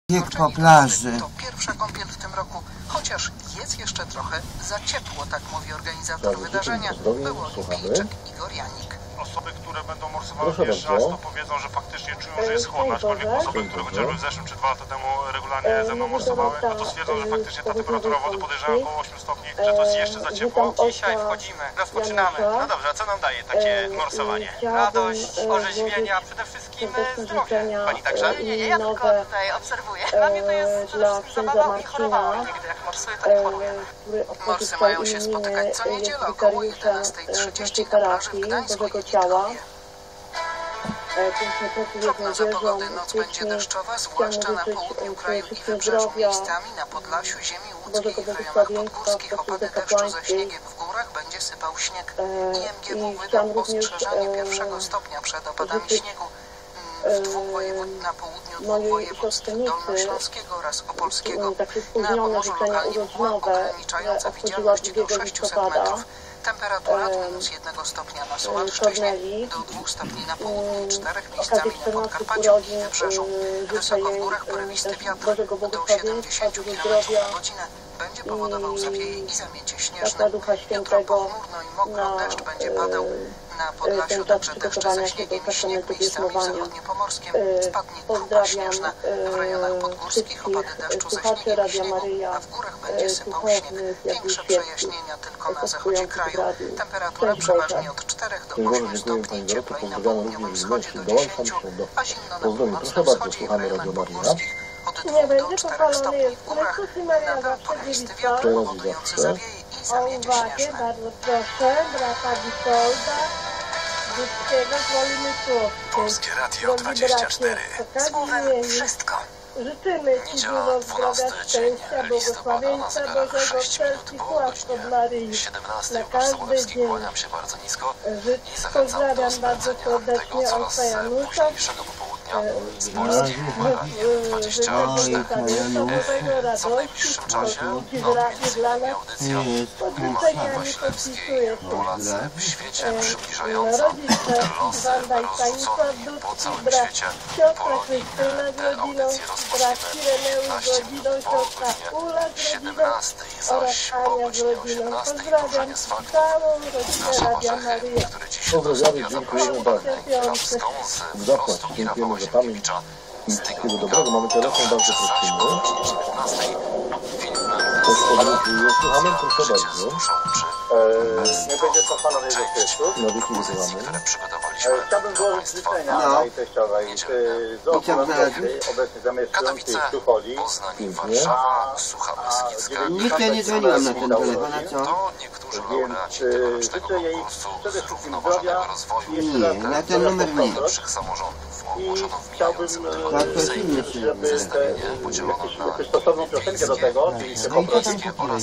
Bieg po plaży. To pierwsza kąpiel w tym roku, chociaż jest jeszcze trochę za ciepło, tak mówi organizator wydarzenia. Było tu Kijczyk Igor Janik. Osoby, które będą morsowały pierwszy raz, to powiedzą, że faktycznie czują, że jest chłodno, aczkolwiek osoby, które chociażby w zeszłym czy 2 lata temu regularnie ze mną morsowały, no to stwierdzą, że faktycznie ta temperatura wody podejrzewam około 8 stopni, że to jest jeszcze za ciepło. Dzisiaj wchodzimy, rozpoczynamy. No dobrze, a co nam daje takie morsowanie? Radość, orzeźwienia, przede wszystkim zdrowie. Pani także? Nie, ja tylko tutaj obserwuję. Dla mnie to jest przede wszystkim zabawa i chorowałam. Nigdy jak morsuję, to nie choruję. Morsy mają się spotykać co niedzielę około 11:30 na plaży w Gdańsku i Kijowie. Prognoza pogody: noc będzie deszczowa, zwłaszcza na południu kraju i wybrzeżu, miejscami na Podlasiu, ziemi łódzkiej i w rejonach podgórskich. Opady deszczu ze śniegiem, w górach będzie sypał śnieg. IMGW wydał ostrzeżenie 1. stopnia przed opadami śniegu w 2 województw, na południu 2 województw dolnośląskiego oraz opolskiego. Na Pomorzu lokalnie mgła ograniczająca widzialność do 600 metrów. Temperatura od -1 stopnia na Suwalszczyźnie do 2 stopni na południu, 4 miejscami na Podkarpaciu i Wybrzeżu. Wysoko w górach porywisty wiatr do 70 km na godzinę będzie powodował zawieje i zamiecie śnieżne. Jutro pochmurno i mokro, deszcz będzie padał na Podlasiu, także deszcze ze śniegiem i śnieg miejscami w zachodniopomorskim. Spadnie krupa śnieżna w rejonach podgórskich, opady deszczu ze śniegiem i śniegu, a w górach będzie sypał śnieg. Większe przejaśnienia tylko na zachodzie kraju. Temperatura przeważnie od 4 do 8 stopni, cieplej na południowym wschodzie do 10, a zimno na północnym wschodzie i w rejonach podgórskich. Od 2 do 4 stopni w górach. Nadal porywisty wiatr powodujący zawieje i zamiecie śnieżne. Bardzo proszę, brata Witolda Wódzkiego z Woliny Słowskiej. Polskie Radio 24. Słowem wszystko. Życzymy Ci dużo zdrowia, szczęścia, błogosławieństwa Bożego, wszelkich łask dla ryj 17 na każdy dzień. Kłaniam się bardzo nisko i zachęcam do Pozdrawiam bardzo spędzenia serdecznie tego ojca coraz Janusza. późniejszego popołudnia z Polski Radia 24. Co w najbliższym czasie Dla audycja Waślewskiej. Polacy w świecie przybliżająca losy rozrzucone po całym świecie Polonii. Te audycje rozpoczniemy 15 minut po godzinie 17, zaś po godzinie 18 drużenie z faktu Łukasza Warzechy, który dziś rozmawia zaprosił Krawską z Wrostu i Rafała Ziemkiewicza z Wszystkiego dobrego. Mamy telefon bardzo prosimy. Słuchamy, proszę bardzo. Nie będzie to panowie bezpieczu. No, wieki wyzywamy. Chciałbym złożyć życzenia mojej teściowej z Okolanowskiej, obecnie zamieszkującej w Tucholi. Nikt ja nie dzwoniłam na ten telefon, a co? Więc życzę jej przede wszystkim zdrowia i jeszcze raz na ten numer nie. I chciałbym, żeby jakąś stosowną piosenkę do tego, czyli chcę poprosić.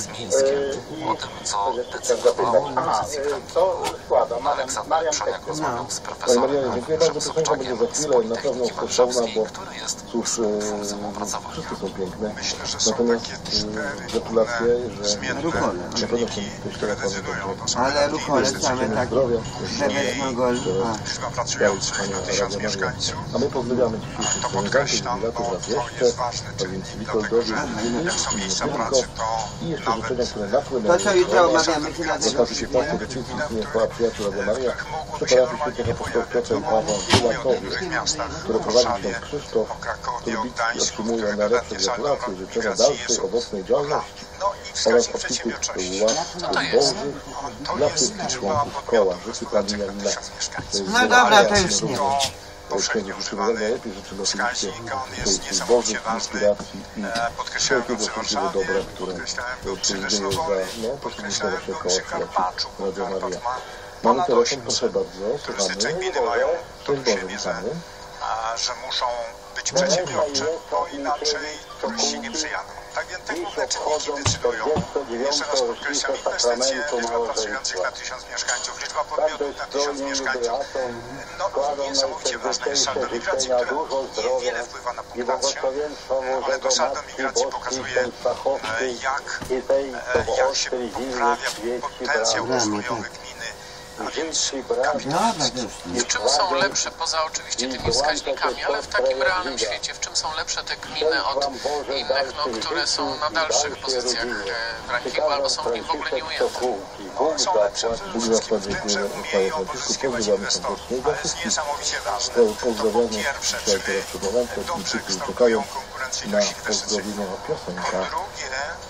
Co składa Marian Tekst. Panie Marianie, dziękuję bardzo. Piosenka będzie za chwilę, na pewno stosowna, bo cóż, wszyscy są piękne. Natomiast gratulacje, że na pewno są też telefony dobrze. Ale ruchole same tak, że wezmą go. Liczba pracujących na 1000 mieszkańców. A my pozdrawiamy dzisiejszych To podkreślam, kandydatów raz bo to jeszcze, jest ważny a dzień, więc dlatego Witoldowi, że jak są miejsca pracy, to i jeszcze życzenia, nawet które napłynęły. To co jutro omawiamy się na W okazji się pracy decyzji istnieje chwała przyjaciół Radia Maria przy parafii świętych apostołów Piotra i Pawła w Piłakowie, które prowadzi ksiądz Krzysztof, Turbicki otrzymuje najlepsze gratulacje i życzenia dalszej, owocnej działalności oraz obfitych łask Bożych dla wszystkich członków koła. Życzy Pani Janina. No dobra, to już nie. powszechnie używany wskaźnik. On jest niesamowicie ważny. Podkreślałem go w Warszawie, podkreślałem go przy Lesznowowie, podkreślałem go przy Karpaczu, bo Karpat ma ponad 800 turystyczne gminy mają dużą wiedzę, że muszą być przedsiębiorcze, bo inaczej turyści nie przyjadą. Tak więc te główne czynniki decydują. Jeszcze raz podkreślam, inwestycje, liczba pracujących na 1000 mieszkańców, liczba podmiotów na 1000 mieszkańców. No i niesamowicie ważne jest saldo migracji, które niewiele wpływa na punktację, ale to saldo migracji pokazuje, jak się poprawia potencjał rozwojowy gminy żeńskiej branży. W czym są lepsze, poza oczywiście tymi wskaźnikami, ale w takim realnym świecie, w czym są lepsze te gminy od innych, no, które są na dalszych pozycjach w rankingu albo są w nim w ogóle nie ujęte? Są lepsze przede wszystkim w tym, że umieją pozyskiwać inwestorów. To jest niesamowicie ważne. To po pierwsze, czyli dobrze kształtują konkurencyjność inwestycyjną. Po drugie,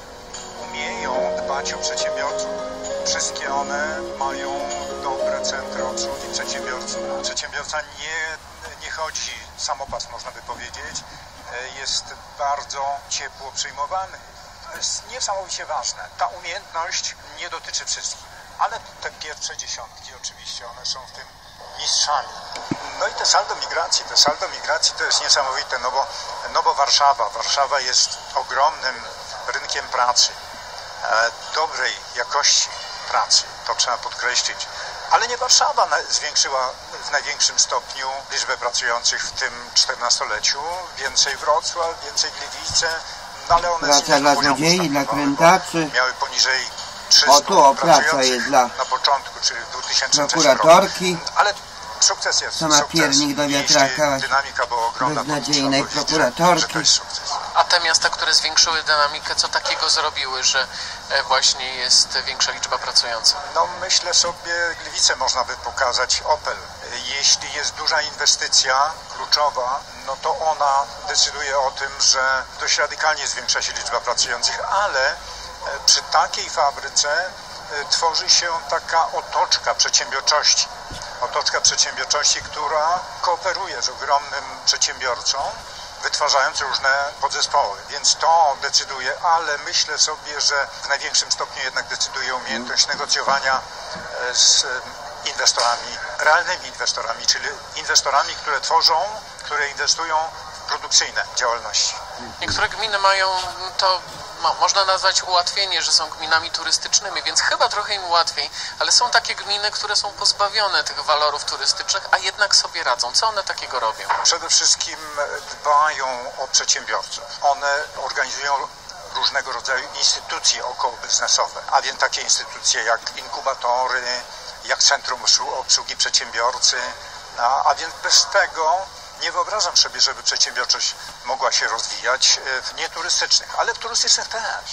umieją dbać o przedsiębiorców. Wszystkie one mają dobre centra obsługi przedsiębiorców. Przedsiębiorca nie chodzi samopas, można by powiedzieć. Jest bardzo ciepło przyjmowany. To jest niesamowicie ważne. Ta umiejętność nie dotyczy wszystkich, ale te pierwsze dziesiątki oczywiście, one są w tym mistrzami. No i te saldo migracji to jest niesamowite, no bo Warszawa jest ogromnym rynkiem pracy, dobrej jakości pracy, to trzeba podkreślić. Ale nie Warszawa zwiększyła w największym stopniu liczbę pracujących w tym 14-leciu. Więcej Wrocław, więcej Gliwice, no ale one praca dla złodziei, dla krętaczy. Miały poniżej 300 praca jest dla na początku, czyli w 2003 prokuratorki. roku. Ale sukces jest Co ma piernik do wiatraka, dynamika była ogromna, beznadziejnej że to prokuratorki. jest sukces. A te miasta, które zwiększyły dynamikę, co takiego zrobiły, że właśnie jest większa liczba pracujących? No myślę sobie, Gliwice można by pokazać, Opel. Jeśli jest duża inwestycja kluczowa, no to ona decyduje o tym, że dość radykalnie zwiększa się liczba pracujących, ale przy takiej fabryce tworzy się taka otoczka przedsiębiorczości, która kooperuje z ogromnym przedsiębiorcą, wytwarzając różne podzespoły, więc to decyduje, ale myślę sobie, że w największym stopniu jednak decyduje umiejętność negocjowania z inwestorami, realnymi inwestorami, czyli inwestorami, które inwestują w produkcyjne działalności. Niektóre gminy mają to, można nazwać ułatwienie, że są gminami turystycznymi, więc chyba trochę im łatwiej, ale są takie gminy, które są pozbawione tych walorów turystycznych, a jednak sobie radzą. Co one takiego robią? Przede wszystkim dbają o przedsiębiorców. One organizują różnego rodzaju instytucje okołobiznesowe, a więc takie instytucje jak inkubatory, jak Centrum Obsługi Przedsiębiorcy, a więc bez tego nie wyobrażam sobie, żeby przedsiębiorczość mogła się rozwijać w nieturystycznych, ale w turystycznych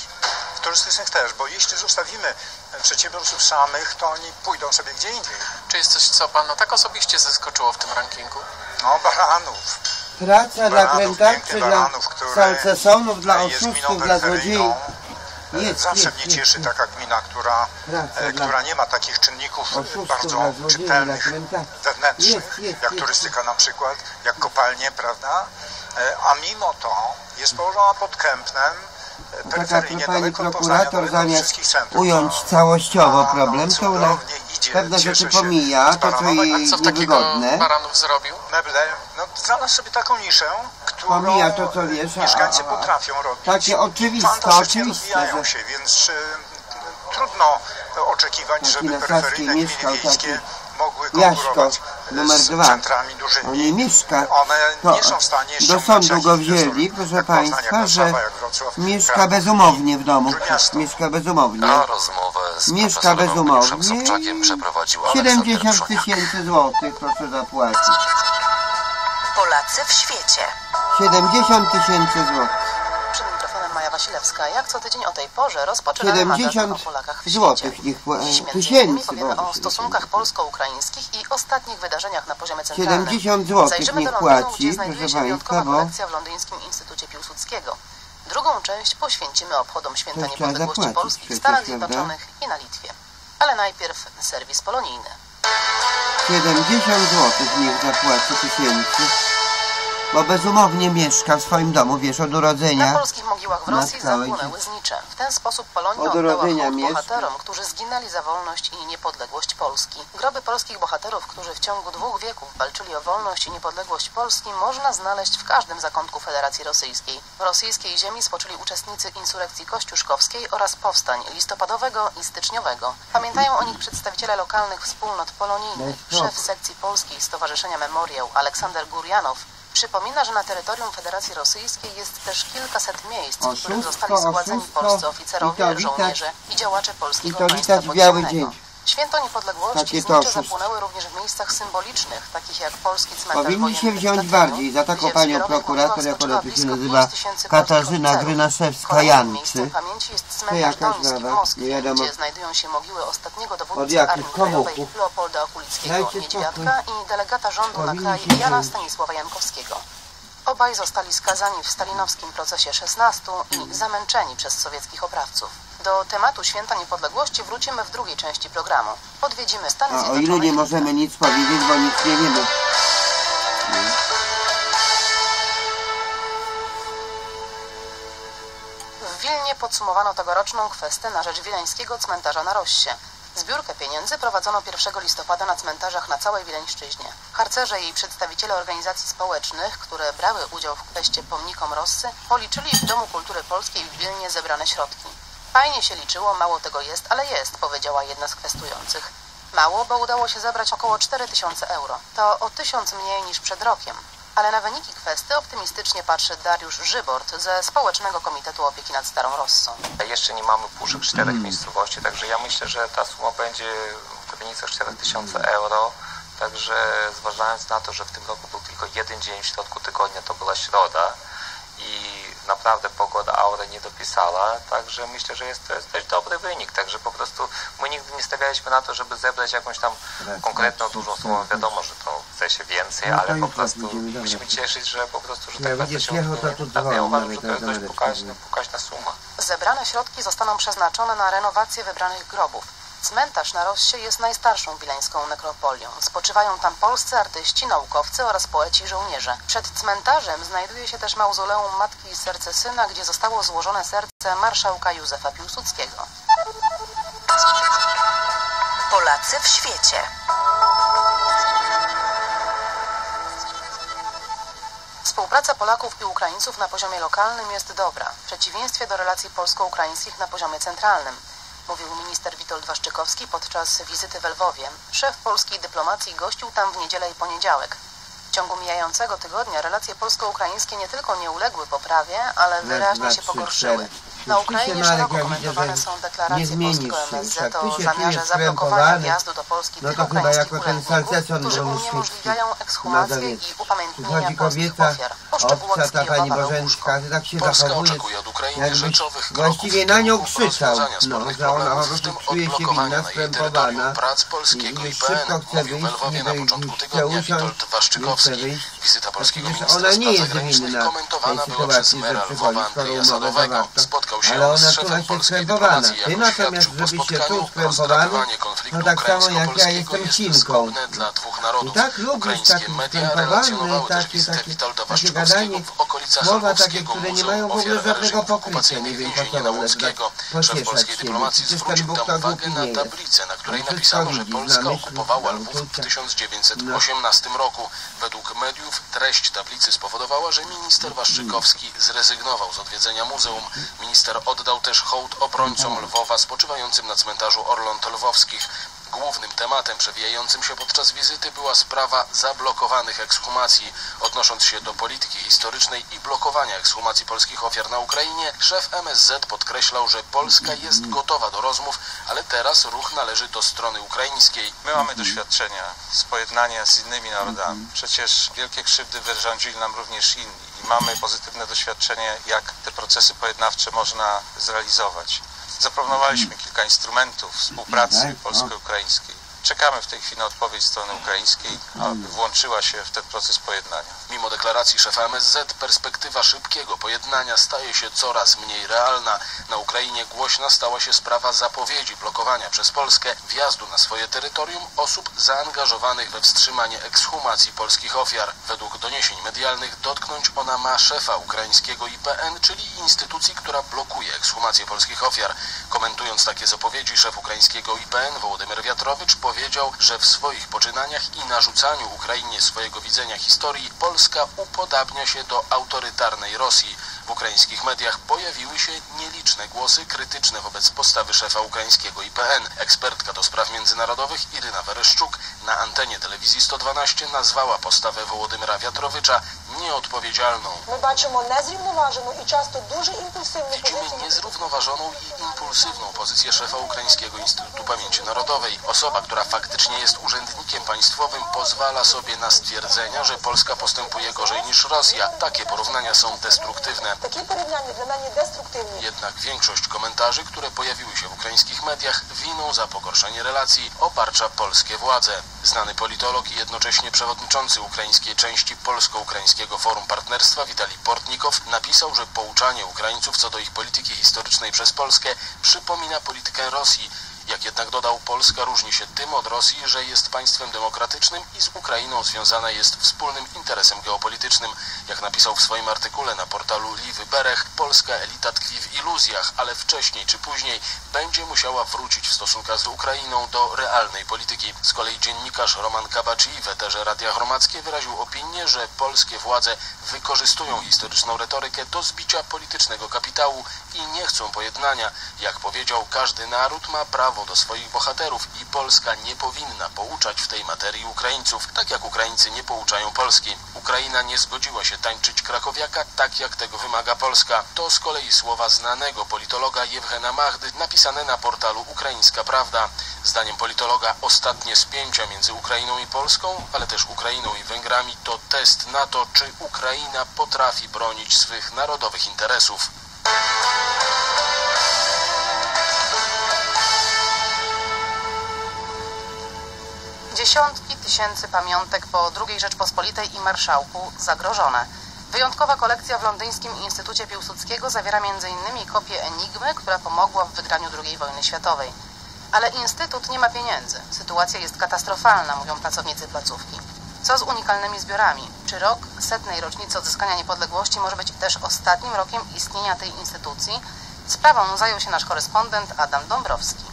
też, bo jeśli zostawimy przedsiębiorców samych, to oni pójdą sobie gdzie indziej. Czy jest coś, co Pana tak osobiście zaskoczyło w tym rankingu? No, baranów. Praca dla krętaczy, dla salcesonów, dla oszustów, dla złodziei. Zawsze mnie cieszy taka gmina, która nie ma takich czynników bardzo czytelnych, wewnętrznych, jak turystyka na przykład, jak kopalnie, prawda? A mimo to jest położona pod Kępnem, peryferyjnie, pani daleko od prokurator Poznania, zamiast wszystkich centrów. ująć całościowo problem, to ona pewne rzeczy pomija, to co jej Co takiego niewygodne. Baranów zrobił? Meble, no znalazł sobie taką niszę, którą Pomija to, co wiesz, mieszkańcy potrafią robić. Takie oczywiste, Fantastycznie rozwijają się, więc trudno oczekiwać, żeby na peryferyjne Saskiej gminy wiejskie mogły Jaśko, konkurować numer z 2. centrami dużymi. On nie mieszka. One To nie są w stanie do sądu go wzięli, proszę Państwa, że mieszka bezumownie w domu. Mieszka bezumownie. A rozmowę z Mieszka bezumownie. Sobczakiem przeprowadził 70 000 złotych proszę zapłacić. Polacy w świecie. 70 000 złotych. Przed mikrofonem Maja Wasilewska. Jak co tydzień o tej porze rozpoczynamy magazyn o Polakach w świecie. Dziś między innymi powiemy o stosunkach polsko-ukraińskich i ostatnich wydarzeniach na poziomie centralnym. 70 złotych Zajrzymy niech do Londynu, płaci, gdzie znajduje proszę się wyjątkowa Państwa, bo kolekcja w Londyńskim Instytucie Piłsudskiego. Drugą część poświęcimy obchodom święta To trzeba niepodległości zapłacić Polski w przecież, Stanach prawda? Zjednoczonych i na Litwie. Ale najpierw serwis polonijny. 70 złotych niech zapłaci tysięcy. Bo bezumownie mieszka w swoim domu, wiesz, od urodzenia. Na polskich mogiłach w Rosji zapłonęły znicze. W ten sposób Polonia oddała hołd bohaterom, którzy zginęli za wolność i niepodległość Polski. Groby polskich bohaterów, którzy w ciągu 2 wieków walczyli o wolność i niepodległość Polski, można znaleźć w każdym zakątku Federacji Rosyjskiej. W rosyjskiej ziemi spoczęli uczestnicy insurekcji kościuszkowskiej oraz powstań listopadowego i styczniowego. Pamiętają o nich przedstawiciele lokalnych wspólnot polonijnych. Szef sekcji polskiej Stowarzyszenia Memoriał Aleksander Gurjanow przypomina, że na terytorium Federacji Rosyjskiej jest też kilkaset miejsc, w których zostali składani polscy oficerowie, żołnierze i działacze polskiego państwa podziemnego. Święto Niepodległości znicze zapłonęły również w miejscach symbolicznych, takich jak polski cmentarz powinni się wziąć bardziej za taką panią prokurator, jak ona tu się nazywa, Katarzyna Grynaszewska-Janczy. To jakaś baba, nie wiadomo. Gdzie znajdują się mogiły ostatniego dowódcy Armii Krajowej Leopolda Okulickiego Niedźwiadka i delegata rządu na kraj Jana Stanisława Jankowskiego. Obaj zostali skazani w stalinowskim procesie 16 i zamęczeni przez sowieckich oprawców. Do tematu Święta Niepodległości wrócimy w drugiej części programu. Odwiedzimy Stany Zjednoczone. O ile nie możemy nic powiedzieć, bo nic nie wiemy. W Wilnie podsumowano tegoroczną kwestę na rzecz wileńskiego cmentarza na Rossie. Zbiórkę pieniędzy prowadzono 1 listopada na cmentarzach na całej Wileńszczyźnie. Harcerze i przedstawiciele organizacji społecznych, które brały udział w kweście pomnikom Rossy, policzyli w Domu Kultury Polskiej w Wilnie zebrane środki. Fajnie się liczyło, mało tego jest, ale jest, powiedziała jedna z kwestujących. Mało, bo udało się zebrać około 4000 euro. To o 1000 mniej niż przed rokiem. Ale na wyniki kwesty optymistycznie patrzy Dariusz Żybort ze Społecznego Komitetu Opieki nad Starą Rossą. Jeszcze nie mamy puszek 4 miejscowości, także ja myślę, że ta suma będzie w granicach 4000 euro. Także zważając na to, że w tym roku był tylko jeden dzień w środku tygodnia, to była środa i naprawdę pogoda aurę nie dopisała, także myślę, że to jest dość dobry wynik, także po prostu my nigdy nie stawialiśmy na to, żeby zebrać jakąś tam konkretną dużą sumę, wiadomo, że to chce się więcej, ale po prostu musimy cieszyć, że po prostu, że tak kwestia się odbywa. Ja uważam, że to jest dość pokaźna suma. Zebrane środki zostaną przeznaczone na renowację wybranych grobów. Cmentarz na Rossie jest najstarszą wileńską nekropolią. Spoczywają tam polscy artyści, naukowcy oraz poeci i żołnierze. Przed cmentarzem znajduje się też mauzoleum Matki i Serce Syna, gdzie zostało złożone serce marszałka Józefa Piłsudskiego. Polacy w świecie. Współpraca Polaków i Ukraińców na poziomie lokalnym jest dobra, w przeciwieństwie do relacji polsko-ukraińskich na poziomie centralnym, mówił minister Witold Waszczykowski podczas wizyty w Lwowie. Szef polskiej dyplomacji gościł tam w niedzielę i poniedziałek. W ciągu mijającego tygodnia relacje polsko-ukraińskie nie tylko nie uległy poprawie, ale wyraźnie się pogorszyły. Na Ukrainie szeroko komentowane są deklaracje polskiego MSZ o zamiarze zablokowania wjazdu do Polski tych ukraińskich urzędników, którzy uniemożliwiają ekshumację i upamiętnienia polskich ofiar. O szczegółach z Kijowa Paweł Puszko. Polska oczekuje od Ukrainy rzeczowych kroków właściwie na nią krzyczał, że ona po prostu czuje się winna, skrępowana prac polskiego IPN, mówił w Lwowie na początku tygodnia Witold Waszczykowski. Wizyta polskiego ministra spraw zagranicznych komentowana była przez mera Lwowa Andrzeja Sadowego. Spotkał się z szefem polskiej dyplomacji, jak oświadczył po spotkaniu rozdrapywanie konfliktu ukraińsko-polskiego jest zgubne dla dwóch narodów. Ukraińskie media relacjonowały też wizytę Witolda Waszczykowskiego w okolicach Lwowskiego Muzeum Ofiar Reżimów Okupacyjnych Więzienia Łódzkiego. Szef polskiej dyplomacji zwrócił tam uwagę na tablicę, na której napisano, że Polska okupowała Lwów w 1918 roku. Według mediów treść tablicy spowodowała, że minister Waszczykowski zrezygnował z odwiedzenia muzeum. Minister oddał też hołd obrońcom Lwowa spoczywającym na cmentarzu Orląt Lwowskich. Głównym tematem przewijającym się podczas wizyty była sprawa zablokowanych ekshumacji. Odnosząc się do polityki historycznej i blokowania ekshumacji polskich ofiar na Ukrainie, szef MSZ podkreślał, że Polska jest gotowa do rozmów, ale teraz ruch należy do strony ukraińskiej. My mamy doświadczenia z pojednania z innymi narodami. Przecież wielkie krzywdy wyrządzili nam również inni i mamy pozytywne doświadczenie, jak te procesy pojednawcze można zrealizować. Zaproponowaliśmy kilka instrumentów współpracy polsko-ukraińskiej. Czekamy w tej chwili na odpowiedź strony ukraińskiej, aby włączyła się w ten proces pojednania. Mimo deklaracji szefa MSZ, perspektywa szybkiego pojednania staje się coraz mniej realna. Na Ukrainie głośna stała się sprawa zapowiedzi blokowania przez Polskę wjazdu na swoje terytorium osób zaangażowanych we wstrzymanie ekshumacji polskich ofiar. Według doniesień medialnych dotknąć ona ma szefa ukraińskiego IPN, czyli instytucji, która blokuje ekshumację polskich ofiar. Komentując takie zapowiedzi, szef ukraińskiego IPN Wołodymyr Wiatrowicz powiedział, że w swoich poczynaniach i narzucaniu Ukrainie swojego widzenia historii Polska upodabnia się do autorytarnej Rosji. W ukraińskich mediach pojawiły się nieliczne głosy krytyczne wobec postawy szefa ukraińskiego IPN. Ekspertka do spraw międzynarodowych Iryna Wereszczuk na antenie telewizji 112 nazwała postawę Wołodymyra Wiatrowicza nieodpowiedzialną. Widzimy niezrównoważoną i impulsywną pozycję szefa Ukraińskiego Instytutu Pamięci Narodowej. Osoba, która faktycznie jest urzędnikiem państwowym, pozwala sobie na stwierdzenia, że Polska postępuje gorzej niż Rosja. Takie porównania są destruktywne. Jednak większość komentarzy, które pojawiły się w ukraińskich mediach, winą za pogorszenie relacji obarcza polskie władze. Znany politolog i jednocześnie przewodniczący ukraińskiej części Polsko-Ukraińskiego Forum Partnerstwa Witalij Portnikow napisał, że pouczanie Ukraińców co do ich polityki historycznej przez Polskę przypomina politykę Rosji. Jak jednak dodał, Polska różni się tym od Rosji, że jest państwem demokratycznym i z Ukrainą związana jest wspólnym interesem geopolitycznym. Jak napisał w swoim artykule na portalu Liwy Berech, polska elita tkwi w iluzjach, ale wcześniej czy później będzie musiała wrócić w stosunkach z Ukrainą do realnej polityki. Z kolei dziennikarz Roman Kabaczy w eterze Radia Hromadzkie wyraził opinię, że polskie władze wykorzystują historyczną retorykę do zbicia politycznego kapitału i nie chcą pojednania. Jak powiedział, każdy naród ma prawo do swoich bohaterów i Polska nie powinna pouczać w tej materii Ukraińców, tak jak Ukraińcy nie pouczają Polski. Ukraina nie zgodziła się tańczyć krakowiaka tak, jak tego wymaga Polska. To z kolei słowa znanego politologa Jewgena Machdy, napisane na portalu Ukraińska Prawda. Zdaniem politologa ostatnie spięcia między Ukrainą i Polską, ale też Ukrainą i Węgrami to test na to, czy Ukraina potrafi bronić swych narodowych interesów. Dziesiątki tysięcy pamiątek po II Rzeczpospolitej i marszałku zagrożone. Wyjątkowa kolekcja w londyńskim Instytucie Piłsudskiego zawiera m.in. kopię Enigmy, która pomogła w wygraniu II wojny światowej. Ale Instytut nie ma pieniędzy. Sytuacja jest katastrofalna, mówią pracownicy placówki. Co z unikalnymi zbiorami? Czy rok 100. rocznicy odzyskania niepodległości może być też ostatnim rokiem istnienia tej instytucji? Sprawą zajął się nasz korespondent Adam Dąbrowski.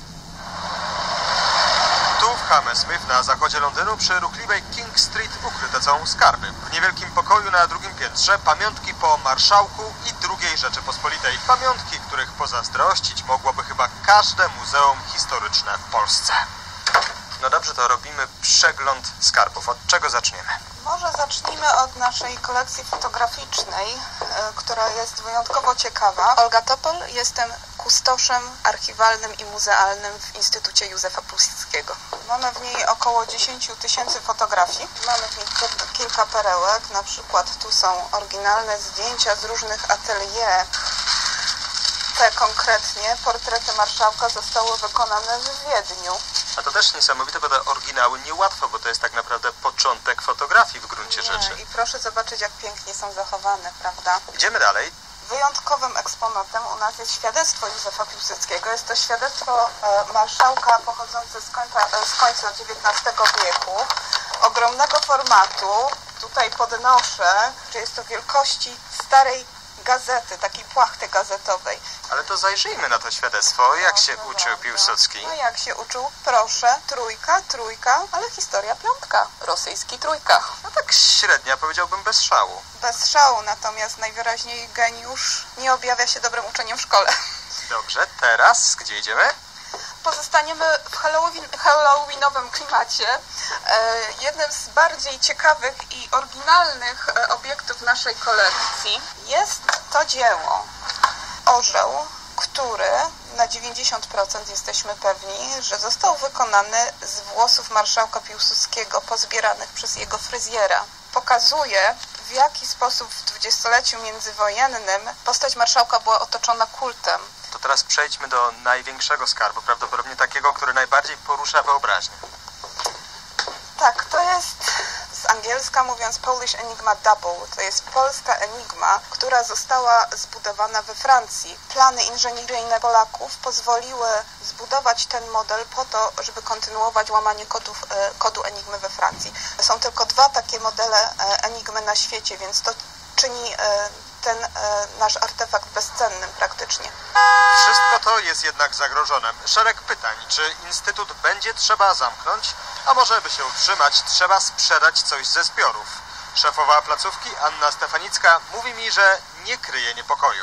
Tu w Hammersmith na zachodzie Londynu przy ruchliwej King Street ukryte są skarby. W niewielkim pokoju na drugim piętrze pamiątki po marszałku i II Rzeczypospolitej. Pamiątki, których pozazdrościć mogłoby chyba każde muzeum historyczne w Polsce. No dobrze, to robimy przegląd skarbów. Od czego zaczniemy? Może zacznijmy od naszej kolekcji fotograficznej, która jest wyjątkowo ciekawa. Olga Topol, jestem kustoszem archiwalnym i muzealnym w Instytucie Józefa Piłsudskiego. Mamy w niej około 10 000 fotografii. Mamy w niej kilka perełek, na przykład tu są oryginalne zdjęcia z różnych atelier. Te konkretnie portrety marszałka zostały wykonane w Wiedniu. A to też niesamowite, bo te oryginały niełatwo, bo to jest tak naprawdę początek fotografii w gruncie rzeczy. I proszę zobaczyć, jak pięknie są zachowane, prawda? Idziemy dalej. Wyjątkowym eksponatem u nas jest świadectwo Józefa Piłsudskiego. Jest to świadectwo marszałka pochodzące z końca XIX wieku, ogromnego formatu. Tutaj podnoszę, że jest to wielkości starej gazety, takiej płachty gazetowej. Ale to zajrzyjmy na to świadectwo. Jak się uczył Piłsudski? No jak się uczył? Proszę, trójka, ale historia piątka, rosyjski trójka. No tak średnia, powiedziałbym bez szału. Bez szału, natomiast najwyraźniej geniusz nie objawia się dobrym uczeniem w szkole. Dobrze, teraz gdzie idziemy? Pozostaniemy w halloweenowym klimacie. Jednym z bardziej ciekawych i oryginalnych obiektów naszej kolekcji jest to dzieło. Orzeł, który na 90% jesteśmy pewni, że został wykonany z włosów marszałka Piłsudskiego pozbieranych przez jego fryzjera. Pokazuje, w jaki sposób w dwudziestoleciu międzywojennym postać marszałka była otoczona kultem. To teraz przejdźmy do największego skarbu, prawdopodobnie takiego, który najbardziej porusza wyobraźnię. Tak, to jest z angielska mówiąc Polish Enigma Double. To jest polska enigma, która została zbudowana we Francji. Plany inżynieryjne Polaków pozwoliły zbudować ten model po to, żeby kontynuować łamanie kodu enigmy we Francji. Są tylko dwa takie modele enigmy na świecie, więc to czyni ten nasz artefakt bezcennym praktycznie. Wszystko to jest jednak zagrożone. Szereg pytań, czy Instytut będzie trzeba zamknąć, a może by się utrzymać, trzeba sprzedać coś ze zbiorów. Szefowa placówki Anna Stefanicka mówi mi, że nie kryje niepokoju.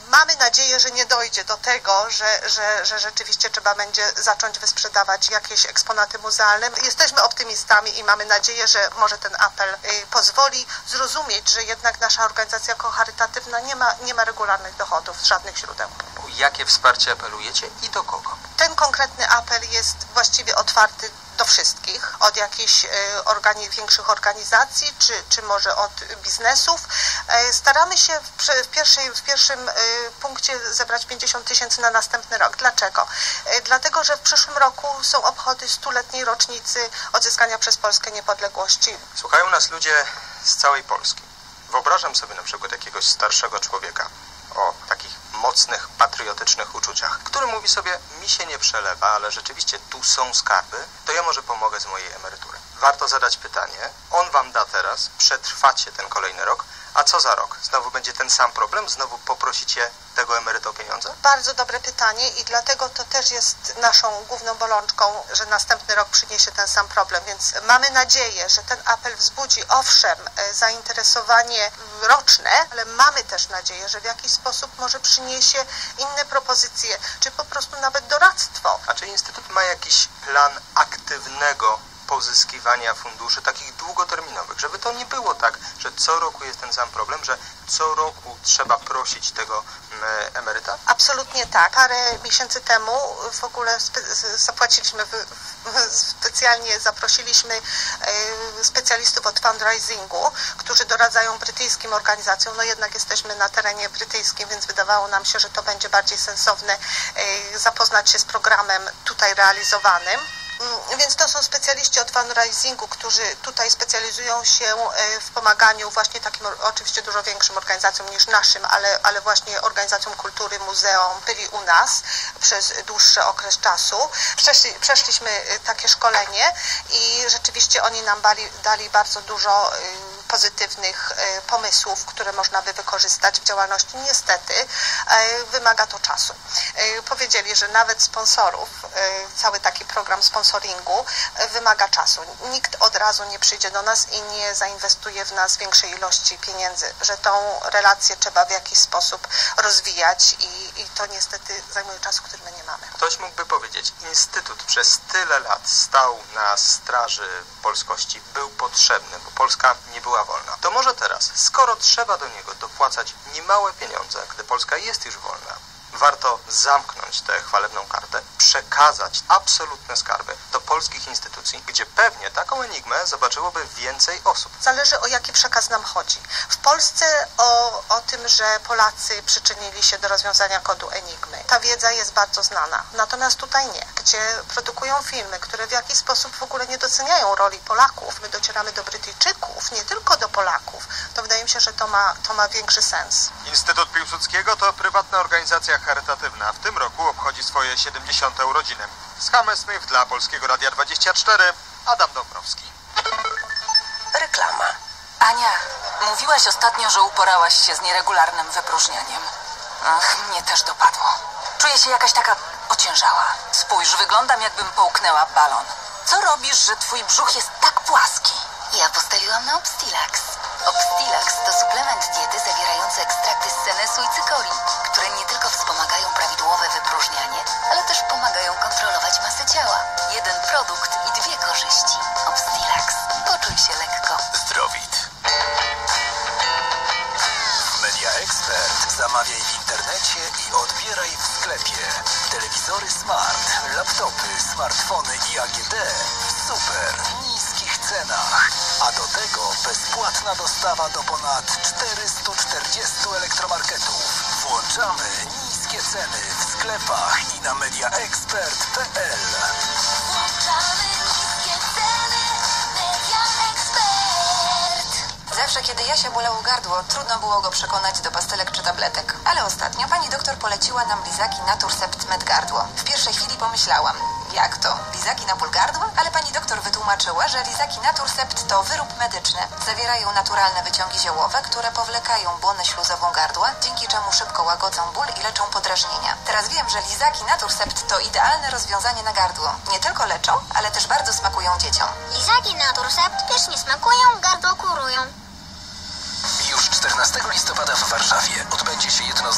Mamy nadzieję, że nie dojdzie do tego, że rzeczywiście trzeba będzie zacząć wysprzedawać jakieś eksponaty muzealne. Jesteśmy optymistami i mamy nadzieję, że może ten apel pozwoli zrozumieć, że jednak nasza organizacja jako charytatywna nie ma regularnych dochodów z żadnych źródeł. Jakie wsparcie apelujecie i do kogo? Ten konkretny apel jest właściwie otwarty do wszystkich, od jakichś większych organizacji, czy może od biznesów. Staramy się w pierwszym punkcie zebrać 50 000 na następny rok. Dlaczego? Dlatego, że w przyszłym roku są obchody 100-letniej rocznicy odzyskania przez Polskę niepodległości. Słuchają nas ludzie z całej Polski. Wyobrażam sobie na przykład jakiegoś starszego człowieka o takich mocnych, patriotycznych uczuciach, który mówi sobie, mi się nie przelewa, ale rzeczywiście tu są skarby, to ja może pomogę z mojej emerytury. Warto zadać pytanie, on wam da teraz, przetrwacie ten kolejny rok, a co za rok? Znowu będzie ten sam problem? Znowu poprosicie tego emeryta o pieniądze? Bardzo dobre pytanie i dlatego to też jest naszą główną bolączką, że następny rok przyniesie ten sam problem, więc mamy nadzieję, że ten apel wzbudzi owszem zainteresowanie roczne, ale mamy też nadzieję, że w jakiś sposób może przyniesie inne propozycje, czy po prostu nawet doradztwo. A czy Instytut ma jakiś plan aktywnego pozyskiwania funduszy takich długoterminowych, żeby to nie było tak, że co roku jest ten sam problem, że co roku trzeba prosić tego emeryta? Absolutnie tak. Parę miesięcy temu w ogóle specjalnie zaprosiliśmy specjalistów od fundraisingu, którzy doradzają brytyjskim organizacjom. No jednak jesteśmy na terenie brytyjskim, więc wydawało nam się, że to będzie bardziej sensowne zapoznać się z programem tutaj realizowanym. Więc to są specjaliści od fundraisingu, którzy tutaj specjalizują się w pomaganiu właśnie takim oczywiście dużo większym organizacjom niż naszym, ale właśnie organizacjom kultury, muzeum. Byli u nas przez dłuższy okres czasu. Przeszliśmy takie szkolenie i rzeczywiście oni nam dali bardzo dużo pozytywnych pomysłów, które można by wykorzystać w działalności. Niestety wymaga to czasu. Powiedzieli, że nawet sponsorów, cały taki program sponsoringu wymaga czasu. Nikt od razu nie przyjdzie do nas i nie zainwestuje w nas większej ilości pieniędzy, że tą relację trzeba w jakiś sposób rozwijać i to niestety zajmuje czas, który my nie mamy. Ktoś mógłby powiedzieć, Instytut przez tyle lat stał na straży polskości, był potrzebny, bo Polska nie była wolna. To może teraz, skoro trzeba do niego dopłacać niemałe pieniądze, gdy Polska jest już wolna, warto zamknąć tę chwalebną kartę, przekazać absolutne skarby do polskich instytucji, gdzie pewnie taką enigmę zobaczyłoby więcej osób. Zależy, o jaki przekaz nam chodzi. W Polsce o tym, że Polacy przyczynili się do rozwiązania kodu enigmy. Ta wiedza jest bardzo znana. Natomiast tutaj nie. Gdzie produkują filmy, które w jakiś sposób w ogóle nie doceniają roli Polaków. My docieramy do Brytyjczyków, nie tylko do Polaków. To wydaje mi się, że to ma większy sens. Instytut Piłsudskiego to prywatna organizacja charytatywna. W tym roku obchodzi swoje 70. urodziny. Z Hammersmith dla Polskiego Radia 24, Adam Dąbrowski. Reklama. Ania, mówiłaś ostatnio, że uporałaś się z nieregularnym wypróżnianiem. Ach, mnie też dopadło. Czuję się jakaś taka ociężała. Spójrz, wyglądam jakbym połknęła balon. Co robisz, że twój brzuch jest tak płaski? Ja postawiłam na Obstilax. Obstilax to suplement diety zawierający ekstrakty z senesu i cykorii, które nie tylko wspomagają prawidłowe wypróżnianie, ale też pomagają kontrolować masę ciała. Jeden produkt i dwie korzyści. Obstilax. Poczuj się lekko. Zdrowit. Media Expert. Zamawiaj w internecie i odbieraj w sklepie. Telewizory smart, laptopy, smartfony i AGD w super niskich cenach. A do tego bezpłatna dostawa do ponad 440 elektromarketów. Włączamy niskie ceny w sklepach i na mediaexpert.pl. Włączamy niskie ceny. Media Expert. Zawsze, kiedy Jasia bolało gardło, trudno było go przekonać do pastelek czy tabletek. Ale ostatnio pani doktor poleciła nam lizaki Naturcept Med Gardło. W pierwszej chwili pomyślałam, jak to? Lizaki na ból gardła? Ale pani doktor wytłumaczyła, że lizaki Naturcept to wyrób medyczny. Zawierają naturalne wyciągi ziołowe, które powlekają błonę śluzową gardła, dzięki czemu szybko łagodzą ból i leczą podrażnienia. Teraz wiem, że lizaki Naturcept to idealne rozwiązanie na gardło. Nie tylko leczą, ale też bardzo smakują dzieciom. Lizaki Naturcept pysznie smakują, gardło kurują. Już 14 listopada w Warszawie odbędzie się jedno z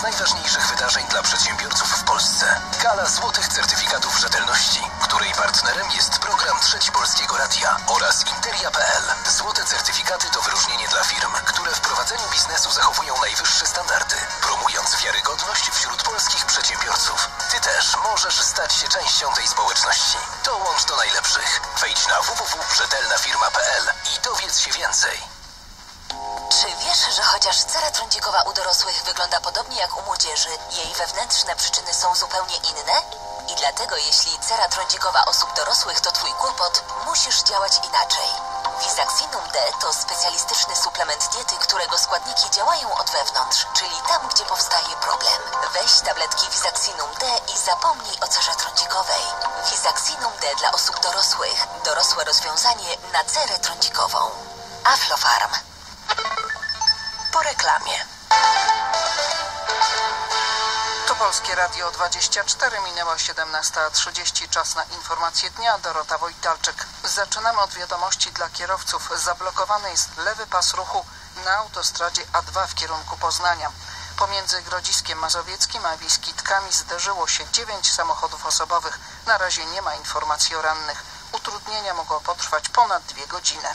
najważniejszych wydarzeń dla przedsiębiorców w Polsce. Gala Złotych Certyfikatów Rzetelności, której partnerem jest program Trzeci Polskiego Radia oraz Interia.pl. Złote certyfikaty to wyróżnienie dla firm, które w prowadzeniu biznesu zachowują najwyższe standardy, promując wiarygodność wśród polskich przedsiębiorców. Ty też możesz stać się częścią tej społeczności. Dołącz do najlepszych. Wejdź na www.rzetelnafirma.pl i dowiedz się więcej. Czy wiesz, że chociaż cera trądzikowa u dorosłych wygląda podobnie jak u młodzieży, jej wewnętrzne przyczyny są zupełnie inne? I dlatego jeśli cera trądzikowa osób dorosłych to twój kłopot, musisz działać inaczej. Visaxinum D to specjalistyczny suplement diety, którego składniki działają od wewnątrz, czyli tam, gdzie powstaje problem. Weź tabletki Visaxinum D i zapomnij o cerze trądzikowej. Visaxinum D dla osób dorosłych. Dorosłe rozwiązanie na cerę trądzikową. Aflofarm. Po reklamie. To Polskie Radio 24, minęła 17:30, czas na informacje dnia. Dorota Wojtalczyk. Zaczynamy od wiadomości dla kierowców. Zablokowany jest lewy pas ruchu na autostradzie A2 w kierunku Poznania. Pomiędzy Grodziskiem Mazowieckim a Wiskitkami zderzyło się 9 samochodów osobowych. Na razie nie ma informacji o rannych. Utrudnienia mogą potrwać ponad 2 godziny.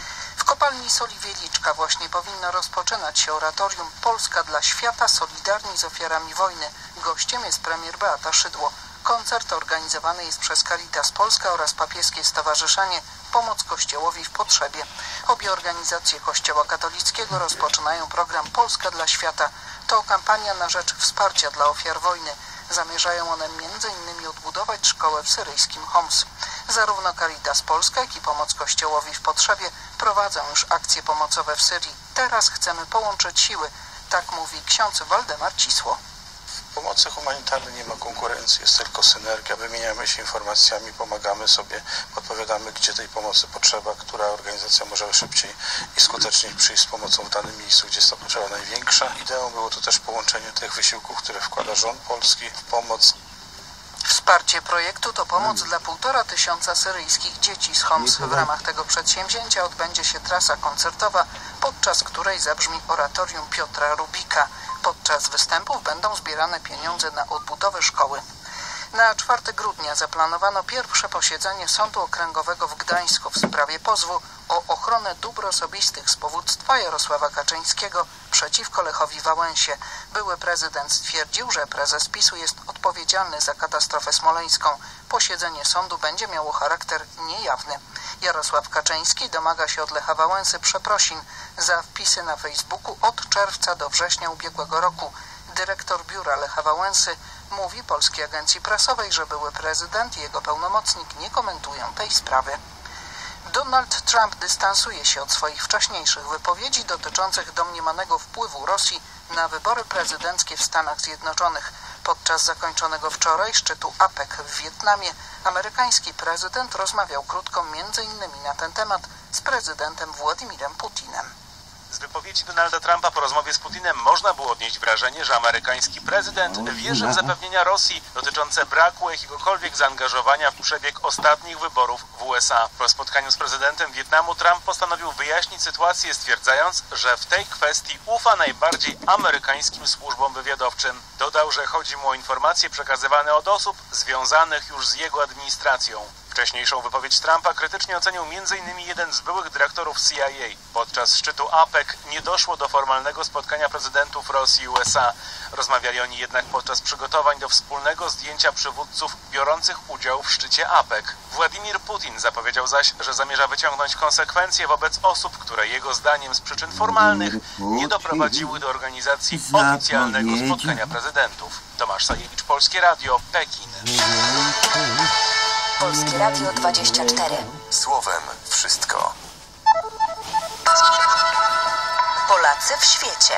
W kopalni soli Wieliczka właśnie powinno rozpoczynać się oratorium Polska dla świata, solidarni z ofiarami wojny. Gościem jest premier Beata Szydło. Koncert organizowany jest przez Caritas Polska oraz Papieskie Stowarzyszenie Pomoc Kościołowi w Potrzebie. Obie organizacje Kościoła katolickiego rozpoczynają program Polska dla świata. To kampania na rzecz wsparcia dla ofiar wojny. Zamierzają one m.in. odbudować szkołę w syryjskim Homs. Zarówno Caritas Polska, jak i Pomoc Kościołowi w Potrzebie prowadzą już akcje pomocowe w Syrii. Teraz chcemy połączyć siły, tak mówi ksiądz Waldemar Cisło. W pomocy humanitarnej nie ma konkurencji, jest tylko synergia, wymieniamy się informacjami, pomagamy sobie, podpowiadamy, gdzie tej pomocy potrzeba, która organizacja może szybciej i skuteczniej przyjść z pomocą w danym miejscu, gdzie jest ta potrzeba największa. Ideą było to też połączenie tych wysiłków, które wkłada rząd polski w pomoc. Wsparcie projektu to pomoc dla 1500 syryjskich dzieci z Homs. W ramach tego przedsięwzięcia odbędzie się trasa koncertowa, podczas której zabrzmi oratorium Piotra Rubika. Podczas występów będą zbierane pieniądze na odbudowę szkoły. Na 4 grudnia zaplanowano pierwsze posiedzenie Sądu Okręgowego w Gdańsku w sprawie pozwu o ochronę dóbr osobistych z powództwa Jarosława Kaczyńskiego przeciwko Lechowi Wałęsie. Były prezydent stwierdził, że prezes PiS-u jest odpowiedzialny za katastrofę smoleńską. Posiedzenie sądu będzie miało charakter niejawny. Jarosław Kaczyński domaga się od Lecha Wałęsy przeprosin za wpisy na Facebooku od czerwca do września ubiegłego roku. Dyrektor biura Lecha Wałęsy mówi Polskiej Agencji Prasowej, że były prezydent i jego pełnomocnik nie komentują tej sprawy. Donald Trump dystansuje się od swoich wcześniejszych wypowiedzi dotyczących domniemanego wpływu Rosji na wybory prezydenckie w Stanach Zjednoczonych. Podczas zakończonego wczoraj szczytu APEC w Wietnamie amerykański prezydent rozmawiał krótko m.in. na ten temat z prezydentem Władimirem Putinem. Z wypowiedzi Donalda Trumpa po rozmowie z Putinem można było odnieść wrażenie, że amerykański prezydent wierzy w zapewnienia Rosji dotyczące braku jakiegokolwiek zaangażowania w przebieg ostatnich wyborów w USA. Po spotkaniu z prezydentem Wietnamu Trump postanowił wyjaśnić sytuację, stwierdzając, że w tej kwestii ufa najbardziej amerykańskim służbom wywiadowczym. Dodał, że chodzi mu o informacje przekazywane od osób związanych już z jego administracją. Wcześniejszą wypowiedź Trumpa krytycznie ocenił m.in. jeden z byłych dyrektorów CIA. Podczas szczytu APEC nie doszło do formalnego spotkania prezydentów Rosji i USA. Rozmawiali oni jednak podczas przygotowań do wspólnego zdjęcia przywódców biorących udział w szczycie APEC. Władimir Putin zapowiedział zaś, że zamierza wyciągnąć konsekwencje wobec osób, które jego zdaniem z przyczyn formalnych nie doprowadziły do organizacji oficjalnego spotkania prezydentów. Tomasz Sajewicz, Polskie Radio, Pekin. Polskie Radio 24. Słowem wszystko. Polacy w świecie.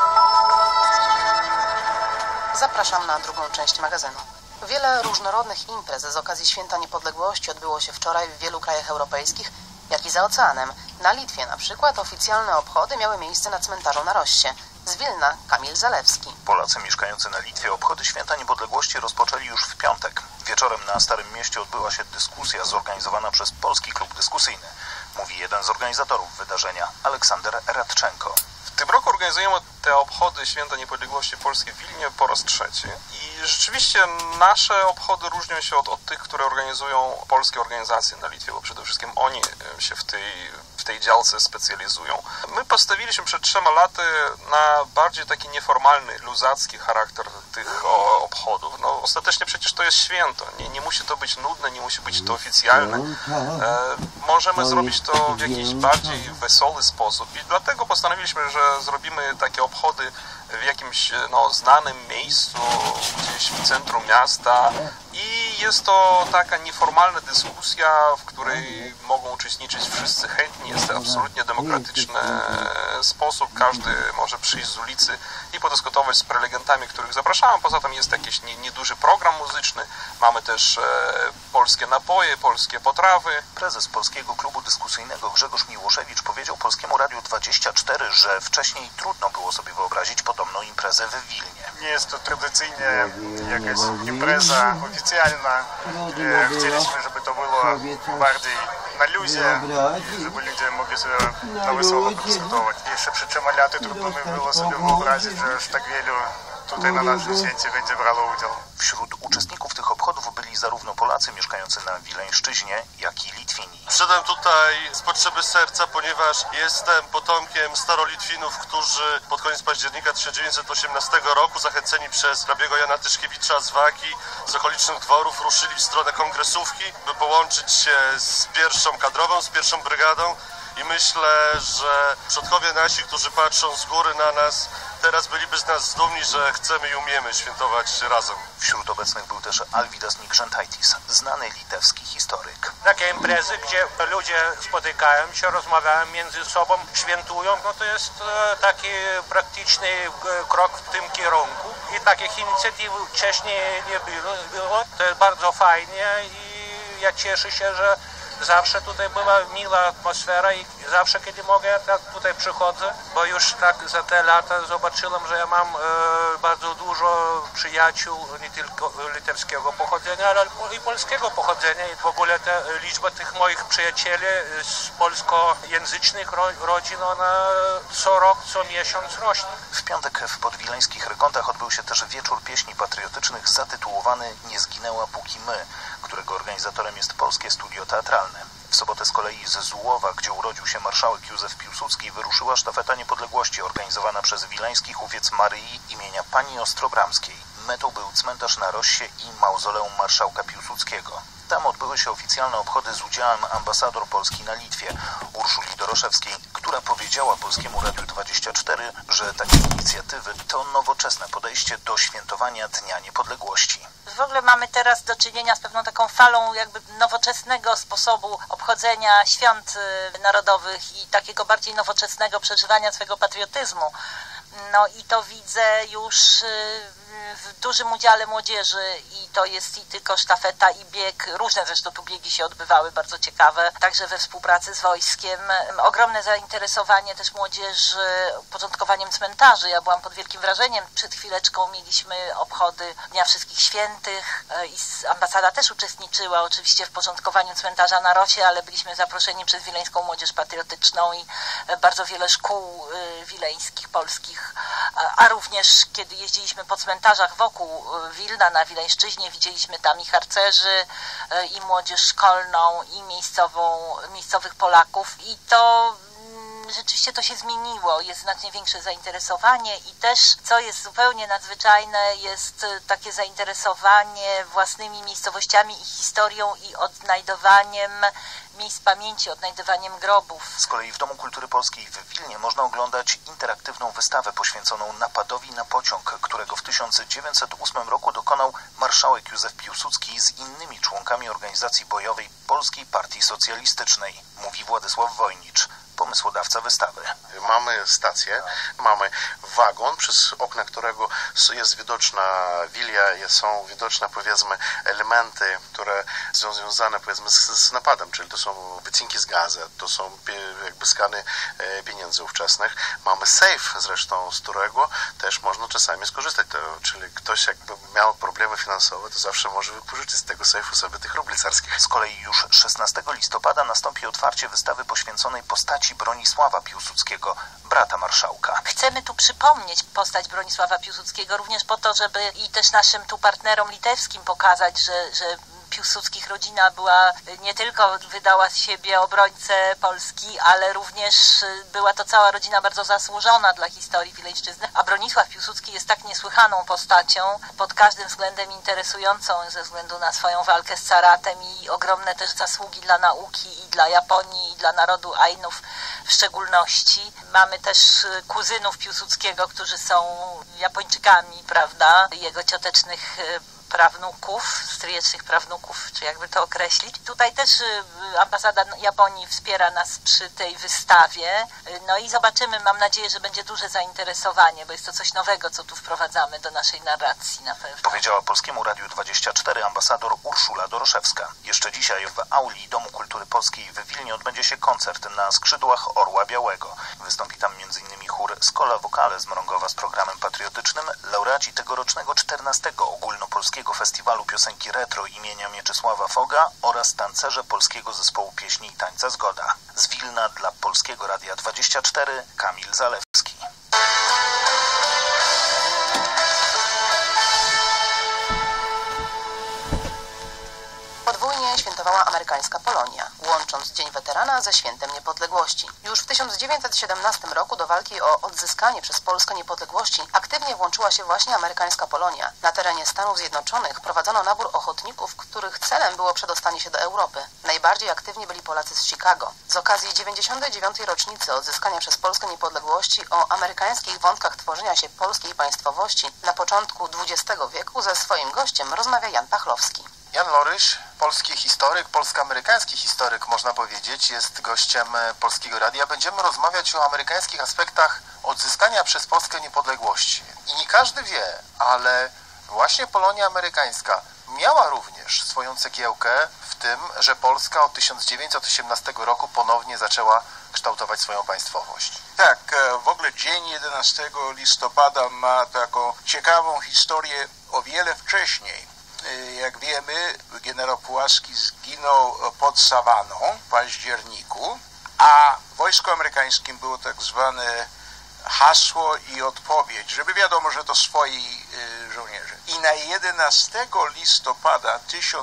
Zapraszam na drugą część magazynu. Wiele różnorodnych imprez z okazji Święta Niepodległości odbyło się wczoraj w wielu krajach europejskich, jak i za oceanem. Na Litwie na przykład oficjalne obchody miały miejsce na cmentarzu na Rossie. Z Wilna Kamil Zalewski. Polacy mieszkający na Litwie obchody Święta Niepodległości rozpoczęli już w piątek. Wieczorem na Starym Mieście odbyła się dyskusja zorganizowana przez Polski Klub Dyskusyjny. Mówi jeden z organizatorów wydarzenia, Aleksander Radczenko. W tym roku organizujemy te obchody Święta Niepodległości Polski w Wilnie po raz trzeci. I rzeczywiście nasze obchody różnią się od tych, które organizują polskie organizacje na Litwie, bo przede wszystkim oni się w tej działce specjalizują. My postawiliśmy przed 3 laty na bardziej taki nieformalny, luzacki charakter tych obchodów. No, ostatecznie przecież to jest święto. Nie musi to być nudne, nie musi być to oficjalne. Możemy zrobić to w jakiś bardziej wesoły sposób i dlatego postanowiliśmy, że zrobimy takie obchody w jakimś znanym miejscu, gdzieś w centrum miasta i jest to taka nieformalna dyskusja, w której mogą uczestniczyć wszyscy chętni. Jest to absolutnie demokratyczny sposób. Każdy może przyjść z ulicy i podyskutować z prelegentami, których zapraszamy. Poza tym jest jakiś nieduży program muzyczny. Mamy też polskie napoje, polskie potrawy. Prezes Polskiego Klubu Dyskusyjnego Grzegorz Miłoszewicz powiedział Polskiemu Radiu 24, że wcześniej trudno było sobie wyobrazić podobną imprezę w Wilnie. Nie jest to tradycyjnie jakaś impreza oficjalna. Chcieliśmy, żeby to było bardziej na luzie, żeby ludzie mogli sobie na wesoło podyskutować. Jeszcze przed 3 laty trudno mi było sobie wyobrazić, że aż tak wielu tutaj na naszym święcie będzie brało udział. Wśród uczestników tych obchodów byli zarówno Polacy mieszkający na Wileńszczyźnie, jak i Litwini. Przyszedłem tutaj z potrzeby serca, ponieważ jestem potomkiem starolitwinów, którzy pod koniec października 1918 roku, zachęceni przez hrabiego Jana Tyszkiewicza z Wagi, z okolicznych dworów, ruszyli w stronę Kongresówki, by połączyć się z pierwszą kadrową, z pierwszą brygadą. I myślę, że przodkowie nasi, którzy patrzą z góry na nas, teraz byliby z nas dumni, że chcemy i umiemy świętować razem. Wśród obecnych był też Alvydas Nikžentaitis, znany litewski historyk. Takie imprezy, gdzie ludzie spotykają się, rozmawiają między sobą, świętują, no to jest taki praktyczny krok w tym kierunku. I takich inicjatyw wcześniej nie było. To jest bardzo fajnie i ja cieszę się, że zawsze tutaj była miła atmosfera i zawsze, kiedy mogę, tak tutaj przychodzę, bo już tak za te lata zobaczyłem, że ja mam bardzo dużo przyjaciół, nie tylko litewskiego pochodzenia, ale i polskiego pochodzenia. I w ogóle liczba tych moich przyjacieli z polskojęzycznych rodzin, ona co rok, co miesiąc rośnie. W piątek w podwileńskich Rykątach odbył się też wieczór pieśni patriotycznych zatytułowany Nie zginęła póki my, którego organizatorem jest Polskie Studio Teatralne. W sobotę z kolei ze Złułowa, gdzie urodził się marszałek Józef Piłsudski, wyruszyła sztafeta niepodległości organizowana przez wileński Chówiec Maryi imienia Pani Ostrobramskiej. Metą był cmentarz na Rossie i mauzoleum marszałka Piłsudskiego. Tam odbyły się oficjalne obchody z udziałem ambasador Polski na Litwie, Urszuli Doroszewskiej, która powiedziała Polskiemu Radiu 24, że takie inicjatywy to nowoczesne podejście do świętowania Dnia Niepodległości. W ogóle mamy teraz do czynienia z pewną taką falą jakby nowoczesnego sposobu obchodzenia świąt narodowych i takiego bardziej nowoczesnego przeżywania swego patriotyzmu. No i to widzę już w dużym udziale młodzieży i to jest i tylko sztafeta i bieg, różne zresztą tu biegi się odbywały, bardzo ciekawe, także we współpracy z wojskiem. Ogromne zainteresowanie też młodzieży porządkowaniem cmentarzy. Ja byłam pod wielkim wrażeniem. Przed chwileczką mieliśmy obchody Dnia Wszystkich Świętych i ambasada też uczestniczyła oczywiście w porządkowaniu cmentarza na Rosie, ale byliśmy zaproszeni przez wileńską młodzież patriotyczną i bardzo wiele szkół wileńskich, polskich, a również kiedy jeździliśmy po cmentarzach wokół Wilna na Wileńszczyźnie, widzieliśmy tam i harcerzy, i młodzież szkolną, i miejscowych Polaków i to rzeczywiście to się zmieniło, jest znacznie większe zainteresowanie i też, co jest zupełnie nadzwyczajne, jest takie zainteresowanie własnymi miejscowościami i historią i odnajdowaniem miejsc pamięci, odnajdywaniem grobów. Z kolei w Domu Kultury Polskiej w Wilnie można oglądać interaktywną wystawę poświęconą napadowi na pociąg, którego w 1908 roku dokonał marszałek Józef Piłsudski z innymi członkami organizacji bojowej Polskiej Partii Socjalistycznej, mówi Władysław Wojnicz, pomysłodawca wystawy. Mamy stację, mamy wagon, przez okna którego jest widoczna wilia, są widoczne, powiedzmy, elementy, które są związane, powiedzmy, z napadem, czyli to są wycinki z gazet, to są jakby skany pieniędzy ówczesnych. Mamy safe zresztą, z którego też można czasami skorzystać. Czyli ktoś jakby miał problemy finansowe, to zawsze może wypożyczyć z tego sejfu sobie tych rubli carskich. Z kolei już 16 listopada nastąpi otwarcie wystawy poświęconej postaci Bronisława Piłsudskiego, brata marszałka. Chcemy tu przypomnieć postać Bronisława Piłsudskiego również po to, żeby i też naszym tu partnerom litewskim pokazać, że Piłsudskich rodzina była nie tylko wydała z siebie obrońcę Polski, ale również była to cała rodzina bardzo zasłużona dla historii Wileńszczyzny. A Bronisław Piłsudski jest tak niesłychaną postacią, pod każdym względem interesującą ze względu na swoją walkę z caratem i ogromne też zasługi dla nauki i dla Japonii i dla narodu Ainów w szczególności. Mamy też kuzynów Piłsudskiego, którzy są Japończykami, prawda, jego ciotecznych prawnuków, stryjecznych prawnuków, czy jakby to określić. Tutaj też ambasada Japonii wspiera nas przy tej wystawie. No i zobaczymy, mam nadzieję, że będzie duże zainteresowanie, bo jest to coś nowego, co tu wprowadzamy do naszej narracji na pewno. Powiedziała Polskiemu Radiu 24 ambasador Urszula Doroszewska. Jeszcze dzisiaj w auli Domu Kultury Polskiej w Wilnie odbędzie się koncert na skrzydłach Orła Białego. Wystąpi tam m.in. chór Schola Vocale z Mrągowa z programem patriotycznym, laureaci tegorocznego 14. ogólnopolskiego Festiwalu Piosenki Retro imienia Mieczysława Foga oraz tancerze Polskiego Zespołu Pieśni i Tańca Zgoda. Z Wilna dla Polskiego Radia 24 Kamil Zalewski. Podwójnie świętowała amerykańska Polonia, łącząc Dzień Weterana ze Świętem Niepodległości. Już w 1917 roku do walki o odzyskanie przez Polskę niepodległości aktywnie włączyła się właśnie amerykańska Polonia. Na terenie Stanów Zjednoczonych prowadzono nabór ochotników, których celem było przedostanie się do Europy. Najbardziej aktywni byli Polacy z Chicago. Z okazji 99. rocznicy odzyskania przez Polskę niepodległości o amerykańskich wątkach tworzenia się polskiej państwowości na początku XX wieku ze swoim gościem rozmawia Jan Pachlowski. Jan Lorysz, polski historyk, polsko-amerykański historyk, można powiedzieć, jest gościem Polskiego Radia. Będziemy rozmawiać o amerykańskich aspektach odzyskania przez Polskę niepodległości. I nie każdy wie, ale właśnie Polonia amerykańska miała również swoją cegiełkę w tym, że Polska od 1918 roku ponownie zaczęła kształtować swoją państwowość. Tak, w ogóle dzień 11 listopada ma taką ciekawą historię o wiele wcześniej. Jak wiemy, generał Pułaski zginął pod Sawaną w październiku, a w wojsku amerykańskim było tak zwane hasło i odpowiedź, żeby wiadomo, że to swoi żołnierze. I na 11 listopada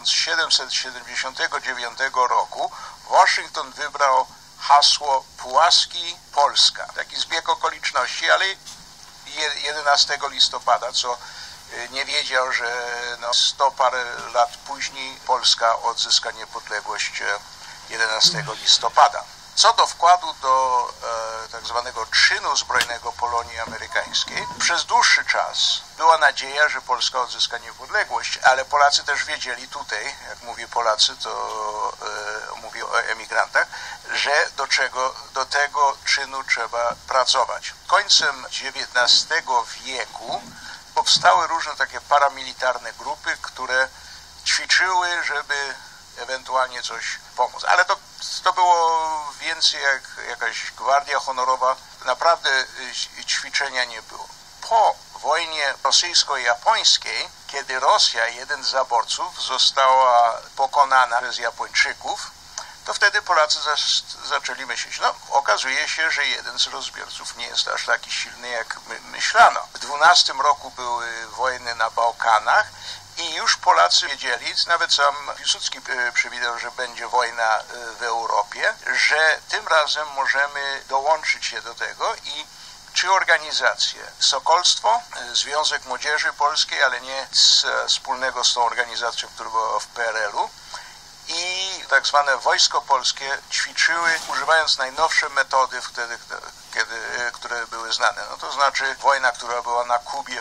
1779 roku Waszyngton wybrał hasło Pułaski Polska. Taki zbieg okoliczności, ale 11 listopada, co nie wiedział, że 100 parę lat później Polska odzyska niepodległość 11 listopada. Co do wkładu do tak zwanego czynu zbrojnego Polonii amerykańskiej, przez dłuższy czas była nadzieja, że Polska odzyska niepodległość, ale Polacy też wiedzieli tutaj, jak mówię Polacy, to mówię o emigrantach, że do tego czynu trzeba pracować. Końcem XIX wieku powstały różne takie paramilitarne grupy, które ćwiczyły, żeby ewentualnie coś pomóc. Ale to było więcej jak jakaś gwardia honorowa. Naprawdę ćwiczenia nie było. Po wojnie rosyjsko-japońskiej, kiedy Rosja, jeden z zaborców, została pokonana przez Japończyków, to wtedy Polacy zaczęli myśleć, okazuje się, że jeden z rozbiorców nie jest aż taki silny, jak myślano. W 12 roku były wojny na Bałkanach i już Polacy wiedzieli, nawet sam Piłsudski przewidział, że będzie wojna w Europie, że tym razem możemy dołączyć się do tego i 3 organizacje. Sokolstwo, Związek Młodzieży Polskiej, ale nie wspólnego z tą organizacją, która była w PRL-u, i tak zwane Wojsko Polskie ćwiczyły, używając najnowsze metody wtedy, które były znane. To znaczy wojna, która była na Kubie w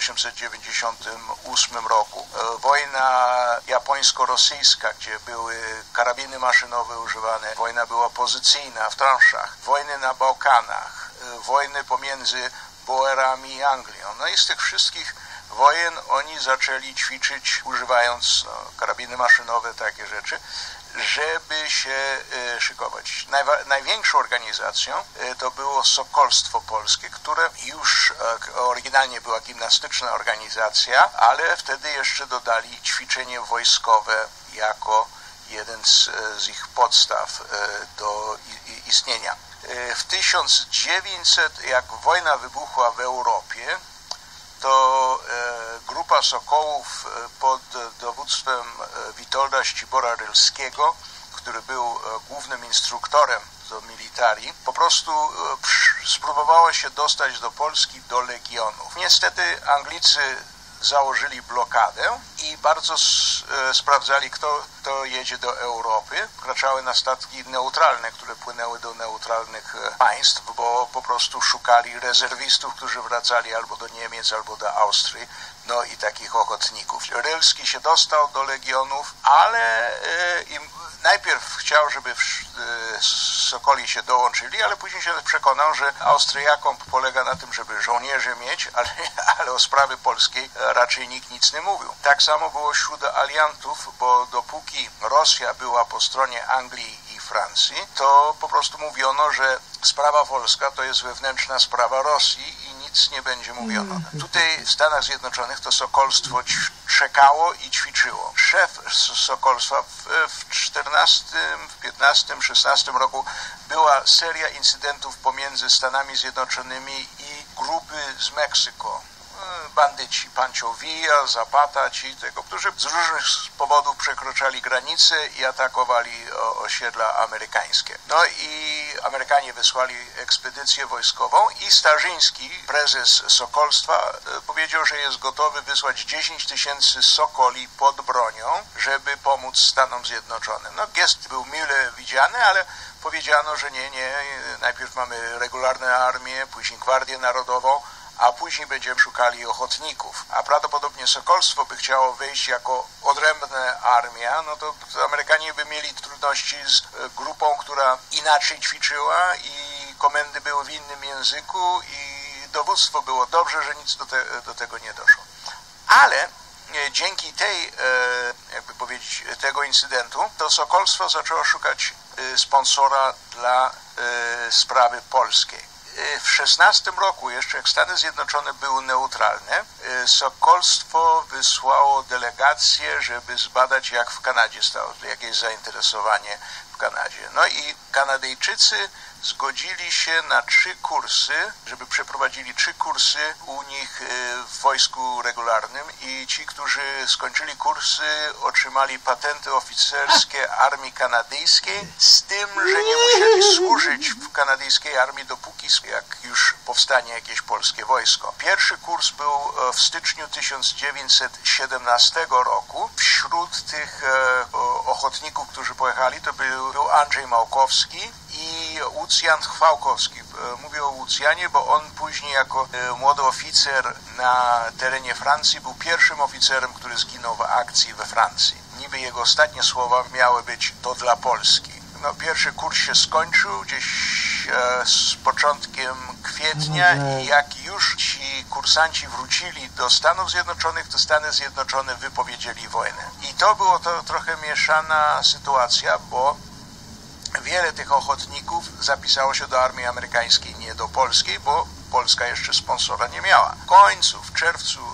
1898 roku, wojna japońsko-rosyjska, gdzie były karabiny maszynowe używane, wojna była pozycyjna w transzach, wojny na Bałkanach, wojny pomiędzy Boerami i Anglią. I z tych wszystkich wojen oni zaczęli ćwiczyć, używając karabiny maszynowe, takie rzeczy, żeby się szykować. Największą organizacją to było Sokolstwo Polskie, które już oryginalnie była gimnastyczna organizacja, ale wtedy jeszcze dodali ćwiczenie wojskowe jako jeden z ich podstaw do istnienia. W 1900, jak wojna wybuchła w Europie, to grupa Sokołów pod dowództwem Witolda Ścibora-Rylskiego, który był głównym instruktorem do militarii, po prostu spróbowała się dostać do Polski, do Legionów. Niestety Anglicy założyli blokadę i bardzo sprawdzali, kto jedzie do Europy. Wkraczały na statki neutralne, które płynęły do neutralnych państw, bo po prostu szukali rezerwistów, którzy wracali albo do Niemiec, albo do Austrii, no i takich ochotników. Rylski się dostał do Legionów, ale najpierw chciał, żeby Sokoli się dołączyli, ale później się przekonał, że Austriakom polega na tym, żeby żołnierzy mieć, ale o sprawy polskiej raczej nikt nic nie mówił. Tak samo było wśród aliantów, bo dopóki Rosja była po stronie Anglii i Francji, to po prostu mówiono, że sprawa polska to jest wewnętrzna sprawa Rosji i nic nie będzie mówiono. Tutaj w Stanach Zjednoczonych to sokolstwo czekało i ćwiczyło. Szef sokolstwa w 14, w 15, 16 roku była seria incydentów pomiędzy Stanami Zjednoczonymi i grupy z Meksyku. Bandyci, Pancho Villa, Zapata, którzy z różnych powodów przekroczali granice i atakowali osiedla amerykańskie. No i Amerykanie wysłali ekspedycję wojskową i Starzyński, prezes Sokolstwa, powiedział, że jest gotowy wysłać 10 000 sokoli pod bronią, żeby pomóc Stanom Zjednoczonym. No gest był mile widziany, ale powiedziano, że nie, najpierw mamy regularną armię, później Gwardię Narodową, a później będziemy szukali ochotników. A prawdopodobnie sokolstwo by chciało wejść jako odrębna armia, no to Amerykanie by mieli trudności z grupą, która inaczej ćwiczyła i komendy były w innym języku i dowództwo było dobrze, że nic do tego nie doszło. Ale dzięki tego incydentu, to sokolstwo zaczęło szukać sponsora dla sprawy polskiej. W 16 roku, jeszcze jak Stany Zjednoczone były neutralne, sokolstwo wysłało delegację, żeby zbadać, jak w Kanadzie stało, jakie jest zainteresowanie w Kanadzie. No i Kanadyjczycy zgodzili się na 3 kursy, żeby przeprowadzili 3 kursy u nich w wojsku regularnym i ci, którzy skończyli kursy, otrzymali patenty oficerskie armii kanadyjskiej, z tym, że nie musieli służyć w kanadyjskiej armii dopóki jak już powstanie jakieś polskie wojsko. Pierwszy kurs był w styczniu 1917 roku. Wśród tych ochotników, którzy pojechali, to był Andrzej Małkowski i Łucjan Chwałkowski. Mówię o Łucjanie, bo on później jako młody oficer na terenie Francji był pierwszym oficerem, który zginął w akcji we Francji. Niby jego ostatnie słowa miały być to dla Polski. No, pierwszy kurs się skończył gdzieś z początkiem kwietnia i jak już ci kursanci wrócili do Stanów Zjednoczonych, to Stany Zjednoczone wypowiedzieli wojnę. I to było trochę mieszana sytuacja, bo wiele tych ochotników zapisało się do armii amerykańskiej, nie do polskiej, bo Polska jeszcze sponsora nie miała. W końcu, w czerwcu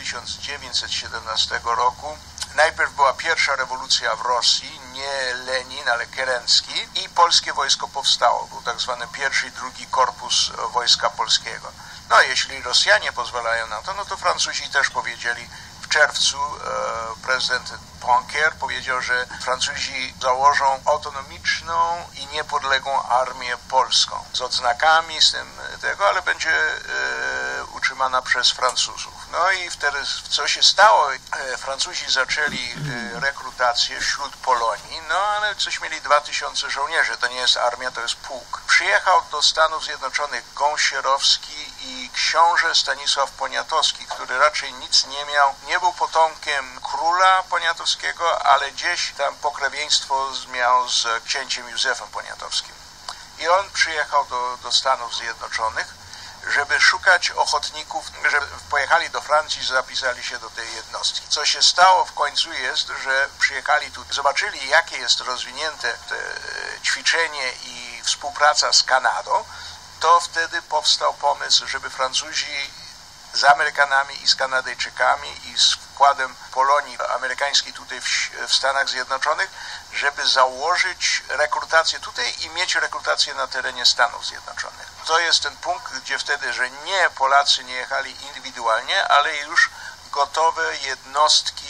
1917 roku, najpierw była pierwsza rewolucja w Rosji, nie Lenin, ale Kerenski i polskie wojsko powstało. Był tak zwany pierwszy i drugi korpus Wojska Polskiego. No jeśli Rosjanie pozwalają na to, no to Francuzi też powiedzieli. W czerwcu prezydent Poincaré powiedział, że Francuzi założą autonomiczną i niepodległą armię polską z odznakami, z tym tego, ale będzie utrzymana przez Francuzów. No i wtedy co się stało? Francuzi zaczęli rekrutację wśród Polonii, no ale coś mieli 2000 żołnierzy, to nie jest armia, to jest pułk. Przyjechał do Stanów Zjednoczonych Gąsierowski i książę Stanisław Poniatowski, który raczej nic nie miał, nie był potomkiem króla Poniatowskiego, ale gdzieś tam pokrewieństwo miał z księciem Józefem Poniatowskim. I on przyjechał do Stanów Zjednoczonych, żeby szukać ochotników, że pojechali do Francji i zapisali się do tej jednostki. Co się stało w końcu jest, że przyjechali tu, zobaczyli, jakie jest rozwinięte ćwiczenie i współpraca z Kanadą, to wtedy powstał pomysł, żeby Francuzi z Amerykanami i z Kanadyjczykami i z przykładem Polonii amerykańskiej tutaj w Stanach Zjednoczonych, żeby założyć rekrutację tutaj i mieć rekrutację na terenie Stanów Zjednoczonych. To jest ten punkt, gdzie wtedy, że nie Polacy nie jechali indywidualnie, ale już gotowe jednostki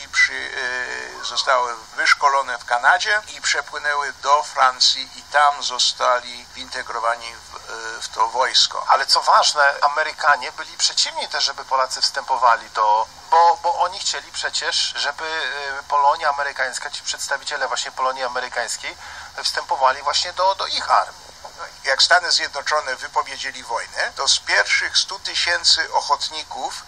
zostały wyszkolone w Kanadzie i przepłynęły do Francji i tam zostali zintegrowani w to wojsko. Ale co ważne, Amerykanie byli przeciwni też, żeby Polacy wstępowali bo oni chcieli przecież, żeby Polonia amerykańska, ci przedstawiciele właśnie Polonii amerykańskiej wstępowali właśnie do ich armii. Jak Stany Zjednoczone wypowiedzieli wojnę, to z pierwszych 100 000 ochotników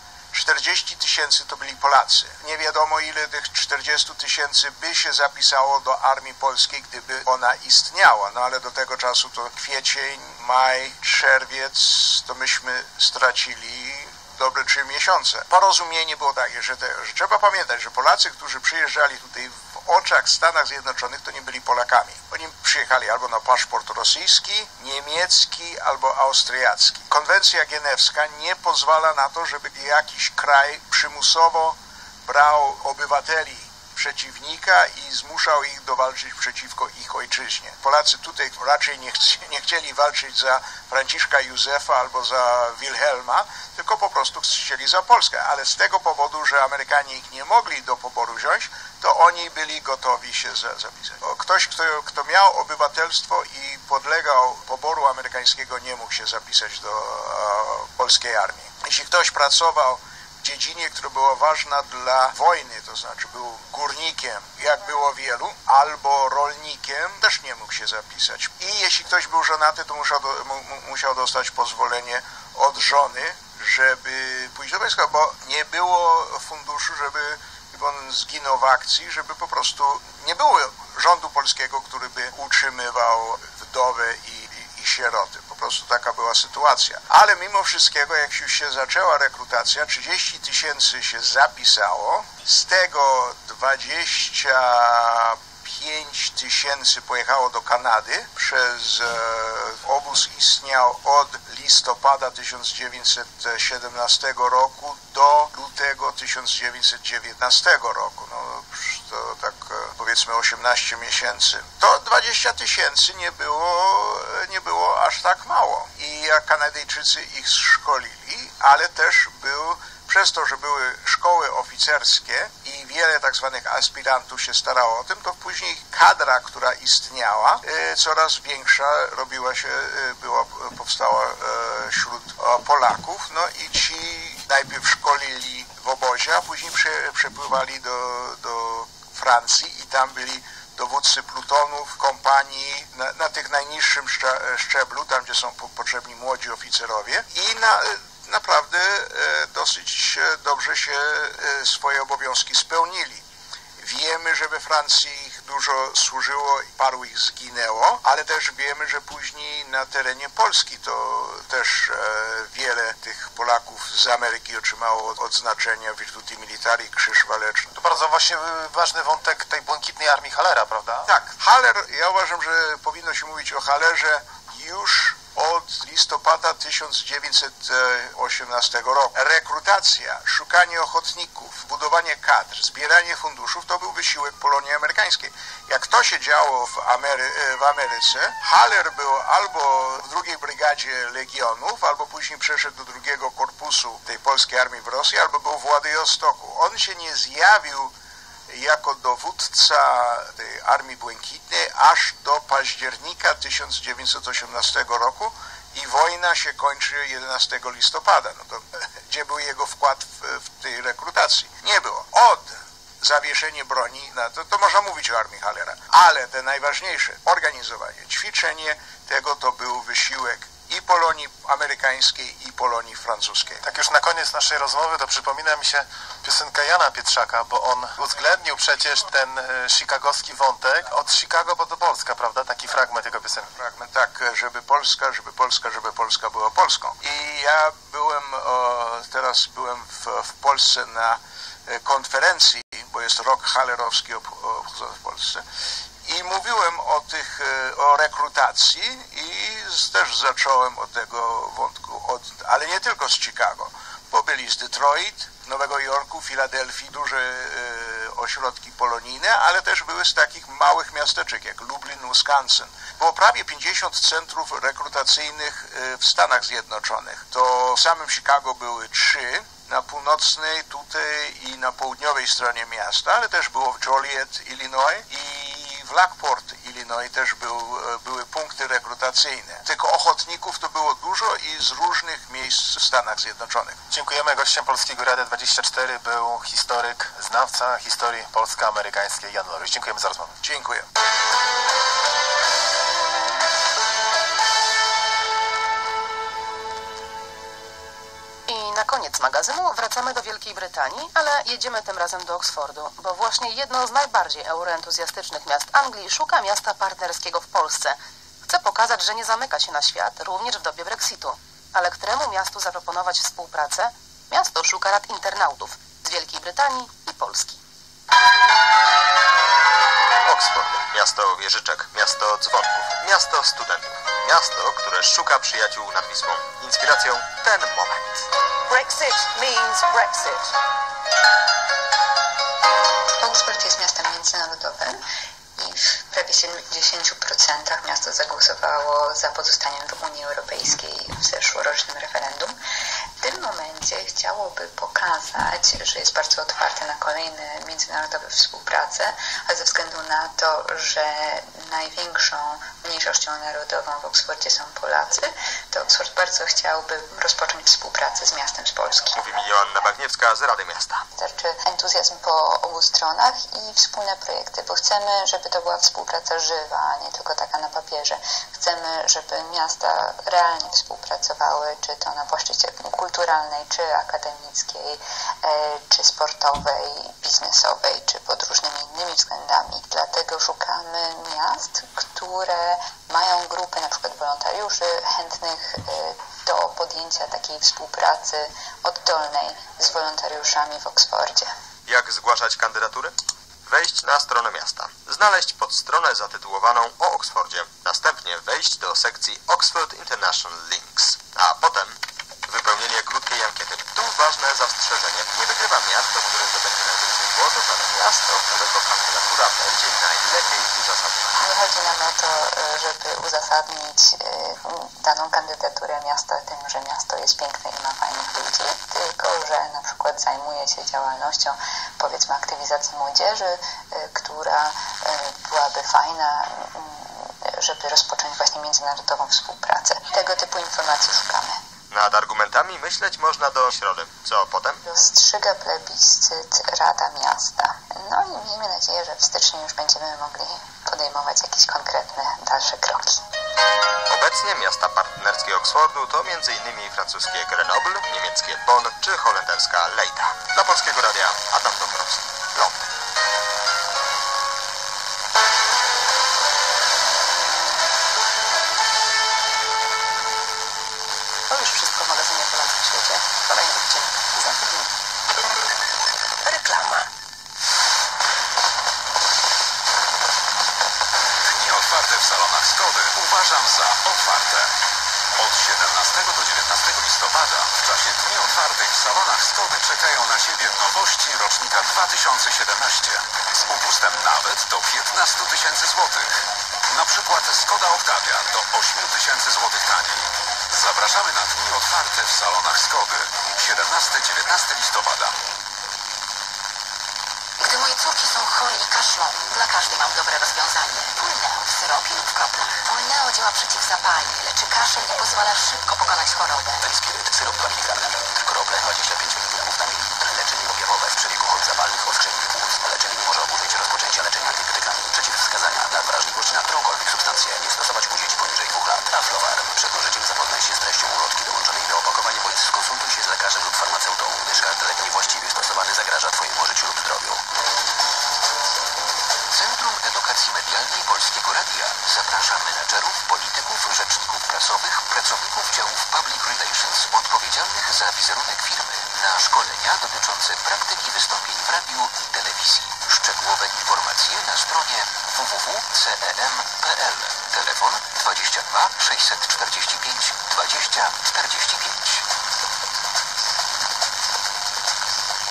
40 000 to byli Polacy. Nie wiadomo, ile tych 40 000 by się zapisało do armii polskiej, gdyby ona istniała. No ale do tego czasu to kwiecień, maj, czerwiec, to myśmy stracili dobre 3 miesiące. Porozumienie było takie, że trzeba pamiętać, że Polacy, którzy przyjeżdżali tutaj w oczach Stanów Zjednoczonych, to nie byli Polakami. Oni przyjechali albo na paszport rosyjski, niemiecki albo austriacki. Konwencja genewska nie pozwala na to, żeby jakiś kraj przymusowo brał obywateli przeciwnika i zmuszał ich do walczyć przeciwko ich ojczyźnie. Polacy tutaj raczej nie chcieli walczyć za Franciszka Józefa albo za Wilhelma, tylko po prostu chcieli za Polskę. Ale z tego powodu, że Amerykanie ich nie mogli do poboru wziąć, to oni byli gotowi się zapisać. Ktoś, kto miał obywatelstwo i podlegał poboru amerykańskiego, nie mógł się zapisać do polskiej armii. Jeśli ktoś pracował w dziedzinie, która była ważna dla wojny, to znaczy był górnikiem, jak było wielu, albo rolnikiem, też nie mógł się zapisać. I jeśli ktoś był żonaty, to musiał dostać pozwolenie od żony, żeby pójść do wojska, bo nie było funduszu, żeby on zginął w akcji, żeby po prostu nie było rządu polskiego, który by utrzymywał wdowę i sieroty. Po prostu taka była sytuacja. Ale mimo wszystkiego, jak już się zaczęła rekrutacja, 30 000 się zapisało, z tego 25 000 pojechało do Kanady. Obóz istniał od listopada 1917 roku do lutego 1919 roku. No, to tak powiedzmy 18 miesięcy. To 20 000 nie było aż tak mało. I Kanadyjczycy ich szkolili, ale też przez to, że były szkoły oficerskie i wiele tak zwanych aspirantów się starało o tym, to później kadra, która istniała, coraz większa powstała wśród Polaków. No i ci najpierw szkolili w obozie, a później przepływali do Francji i tam byli dowódcy plutonów, kompanii na tych najniższym szczeblu, tam gdzie są potrzebni młodzi oficerowie i naprawdę dosyć dobrze się swoje obowiązki spełnili. Wiemy, że we Francji ich dużo służyło, paru ich zginęło, ale też wiemy, że później na terenie Polski to też wiele tych Polaków z Ameryki otrzymało odznaczenia Virtuti Militari, Krzyż Waleczny. To bardzo właśnie ważny wątek tej błękitnej armii Hallera, prawda? Tak, Haller, ja uważam, że powinno się mówić o Hallerze już od listopada 1918 roku. Rekrutacja, szukanie ochotników, budowanie kadr, zbieranie funduszów to był wysiłek Polonii amerykańskiej. Jak to się działo w Ameryce, Haller był albo w drugiej brygadzie Legionów, albo później przeszedł do drugiego korpusu tej polskiej armii w Rosji, albo był w Władywostoku. On się nie zjawił jako dowódca tej Armii Błękitnej aż do października 1918 roku i wojna się kończy 11 listopada. No to, gdzie był jego wkład w tej rekrutacji? Nie było. Od zawieszenia broni, to można mówić o armii Hallera, ale te najważniejsze, organizowanie, ćwiczenie tego to był wysiłek i Polonii amerykańskiej, i Polonii francuskiej. Tak już na koniec naszej rozmowy, to przypomina mi się piosenka Jana Pietrzaka, bo on uwzględnił przecież ten chicagowski wątek od Chicago do Polska, prawda? Taki fragment jego piosenki. Fragment, tak, żeby Polska była Polską. I ja teraz byłem w Polsce na konferencji, bo jest rok hallerowski obchodzony w Polsce. I mówiłem o rekrutacji i też zacząłem od tego wątku, ale nie tylko z Chicago, bo byli z Detroit, Nowego Jorku, Filadelfii duże ośrodki polonijne, ale też były z takich małych miasteczek jak Lublin, Wisconsin. Było prawie 50 centrów rekrutacyjnych w Stanach Zjednoczonych. To w samym Chicago były 3, na północnej tutaj i na południowej stronie miasta, ale też było w Joliet, Illinois i w Lockport, Illinois też były punkty rekrutacyjne. Tylko ochotników to było dużo i z różnych miejsc w Stanach Zjednoczonych. Dziękujemy. Gościem Polskiego Radia 24 był historyk, znawca historii polsko-amerykańskiej Jan Loryś. Dziękujemy za rozmowę. Dziękuję. I na koniec magazynu wracamy do Wielkiej Brytanii, ale jedziemy tym razem do Oksfordu, bo właśnie jedno z najbardziej euroentuzjastycznych miast Anglii szuka miasta partnerskiego w Polsce. Chce pokazać, że nie zamyka się na świat, również w dobie Brexitu. Ale któremu miastu zaproponować współpracę? Miasto szuka rad internautów z Wielkiej Brytanii i Polski. Oxford, miasto wieżyczek, miasto dzwonków, miasto studentów, miasto, które szuka przyjaciół nad Wisłą. Inspiracją ten moment. Brexit means Brexit. Oxford jest miastem międzynarodowym i w prawie 70% miasto zagłosowało za pozostaniem w Unii Europejskiej w zeszłorocznym referendum. W tym momencie chciałoby pokazać, że jest bardzo otwarte na kolejne międzynarodowe współprace, a ze względu na to, że największą mniejszością narodową w Oksfordzie są Polacy, to Oksford bardzo chciałby rozpocząć współpracę z miastem z Polski. Mówi mi Joanna Bagniewska z Rady Miasta. Wystarczy entuzjazm po obu stronach i wspólne projekty, bo chcemy, żeby to była współpraca żywa, a nie tylko taka na papierze. Chcemy, żeby miasta realnie współpracowały, czy to na płaszczyźnie kulturalnej, czy akademickiej, czy sportowej, biznesowej, czy pod różnymi innymi względami. Dlatego szukamy miast, które mają grupy na przykład wolontariuszy chętnych do podjęcia takiej współpracy oddolnej z wolontariuszami w Oksfordzie. Jak zgłaszać kandydatury? Wejść na stronę miasta, znaleźć podstronę zatytułowaną o Oksfordzie, następnie wejść do sekcji Oxford International Links, a potem wypełnienie krótkiej ankiety. Tu ważne zastrzeżenie. Nie wygrywa miasto, które zdobędzie najwięcej głosów, ale miasto, którego kandydatura będzie najlepiej uzasadniona. Nie chodzi nam o to, żeby uzasadnić daną kandydaturę miasta tym, że miasto jest piękne i ma fajnych ludzi, tylko że na przykład zajmuje się działalnością, powiedzmy, aktywizacji młodzieży, która byłaby fajna, żeby rozpocząć właśnie międzynarodową współpracę. Tego typu informacji szukamy. Nad argumentami myśleć można do środy. Co potem? Rozstrzyga plebiscyt Rada Miasta. No i miejmy nadzieję, że w styczniu już będziemy mogli podejmować jakieś konkretne dalsze kroki. Obecnie miasta partnerskie Oksfordu to m.in. francuskie Grenoble, niemieckie Bonn czy holenderska Leida. Dla Polskiego Radia Adam Dąbrowski, Londyn. To już wszystko w magazynie Polacy w świecie. Kolejny odcinek za tydzień. Reklama. Dni otwarte w salonach Skody uważam za otwarte. Od 17 do 19 listopada w czasie Dni otwartych w salonach Skody czekają na Ciebie nowości rocznika 2017 z upustem nawet do 15 000 złotych. Na przykład Skoda Octavia do 8 000 złotych taniej. Zapraszamy na Dni otwarte w salonach Skody 17-19 listopada. Gdy moje córki są chore i kaszlą, dla każdej mam dobre rozwiązanie. Płyneo w syropie lub w kroplach. Płyneo działa przeciwzapalnie, leczy kaszel i pozwala szybko pokonać chorobę. Talispiryt, syrop 2 mg na litr, krople 25 mg na mililitr. Leczenie objawowe w przebiegu chorób zapalnych, odkrzywień płuc. Leczenie nie może oburzyć rozpoczęcia leczenia antybiotykami. Przeciwwskazania na wrażliwość na którąkolwiek substancję. Nie stosować u dzieci poniżej 2 lat. Aflofarm. Przed użyciem zapoznaj się z treścią ulotki dołączonej do opakowania bądź skonsultuj się z lekarzem lub farmaceutą, gdyż każdy lek niewłaściwie stosowany zagraża Twojemu życiu lub zdrowiu. Centrum Edukacji Medialnej Polskiego Radia zaprasza menedżerów, polityków, rzeczników prasowych, pracowników działów Public Relations odpowiedzialnych za wizerunek firmy na szkolenia dotyczące praktyki wystąpień w radiu i telewizji. Szczegółowe informacje na stronie www.cem.pl. Telefon 22 645 20 45.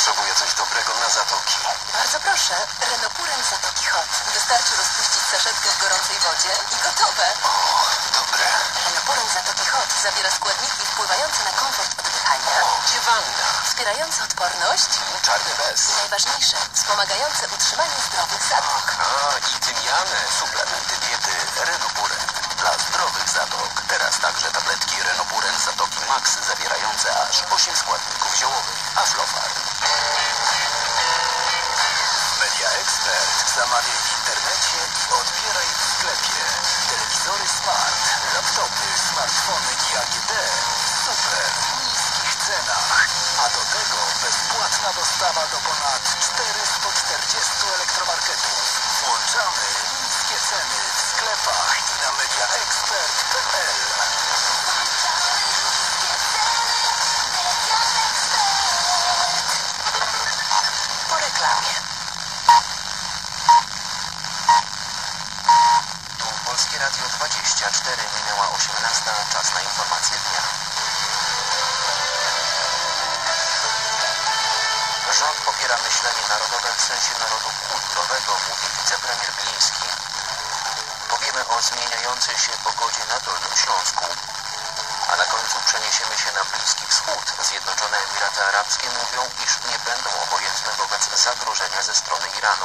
potrzebuję coś dobrego na zatoki. Bardzo proszę, Renopuren Zatoki Hot. Wystarczy rozpuścić saszetkę w gorącej wodzie i gotowe. O, dobre. Renopuren Zatoki Hot zawiera składniki wpływające na komfort oddychania. Dziewanda. Wspierające odporność. Czarny bez. I najważniejsze, wspomagające utrzymanie zdrowych zatok. A, i tymiane. Suplementy diety Renopuren. Dla zdrowych zatok. Teraz także tabletki Renopuren Zatoki Max zawierające aż 8 składników ziołowych. Aflofarm. Media Expert. Zamawiaj w internecie i odbieraj w sklepie. Telewizory smart, laptopy, smartfony i AGD w super niskich cenach. A do tego bezpłatna dostawa do ponad 440 elektromarketów. Włączamy niskie ceny w sklepach i na mediaexpert.pl. Po reklamie. Tu Polskie Radio 24, minęła 18, czas na informacje dnia. Rząd popiera myślenie narodowe w sensie narodu kulturowego, mówi wicepremier Gliński. Powiemy o zmieniającej się pogodzie na Dolnym Śląsku. A na końcu przeniesiemy się na Bliski Wschód. Zjednoczone Emiraty Arabskie mówią, iż nie będą obojętne wobec zagrożenia ze strony Iranu.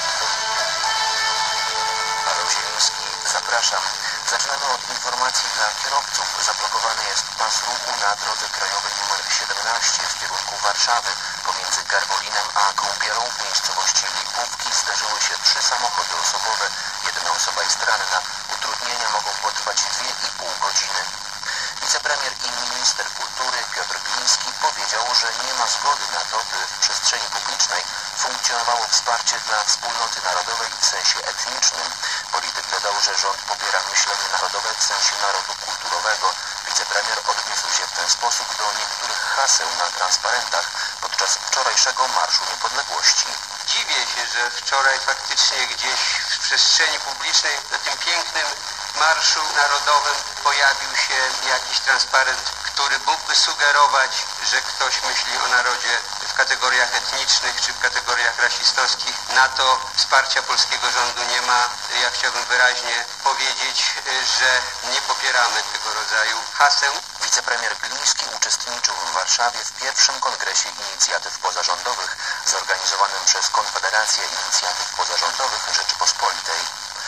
Paweł Zieliński, zapraszam. Zaczynamy od informacji dla kierowców. Zablokowany jest pas ruchu na drodze krajowej nr 17 w kierunku Warszawy. Pomiędzy Garwolinem a Kąpielą w miejscowości Lipówki zdarzyły się 3 samochody osobowe. Jedna osoba jest ranna. Utrudnienia mogą potrwać 2,5 godziny. Wicepremier i minister kultury Piotr Gliński powiedział, że nie ma zgody na to, by w przestrzeni publicznej funkcjonowało wsparcie dla wspólnoty narodowej w sensie etnicznym. Polityk dodał, że rząd popiera myślenie narodowe w sensie narodu kulturowego. Wicepremier odniósł się w ten sposób do niektórych haseł na transparentach podczas wczorajszego Marszu Niepodległości. Dziwię się, że wczoraj faktycznie gdzieś w przestrzeni publicznej na tym pięknym Marszu Narodowym pojawił się jakiś transparent, który mógłby sugerować, że ktoś myśli o narodzie w kategoriach etnicznych czy w kategoriach rasistowskich. Na to wsparcia polskiego rządu nie ma. Ja chciałbym wyraźnie powiedzieć, że nie popieramy tego rodzaju haseł. Wicepremier Gliński uczestniczył w Warszawie w pierwszym kongresie inicjatyw pozarządowych zorganizowanym przez Konfederację Inicjatyw Pozarządowych Rzeczypospolitej.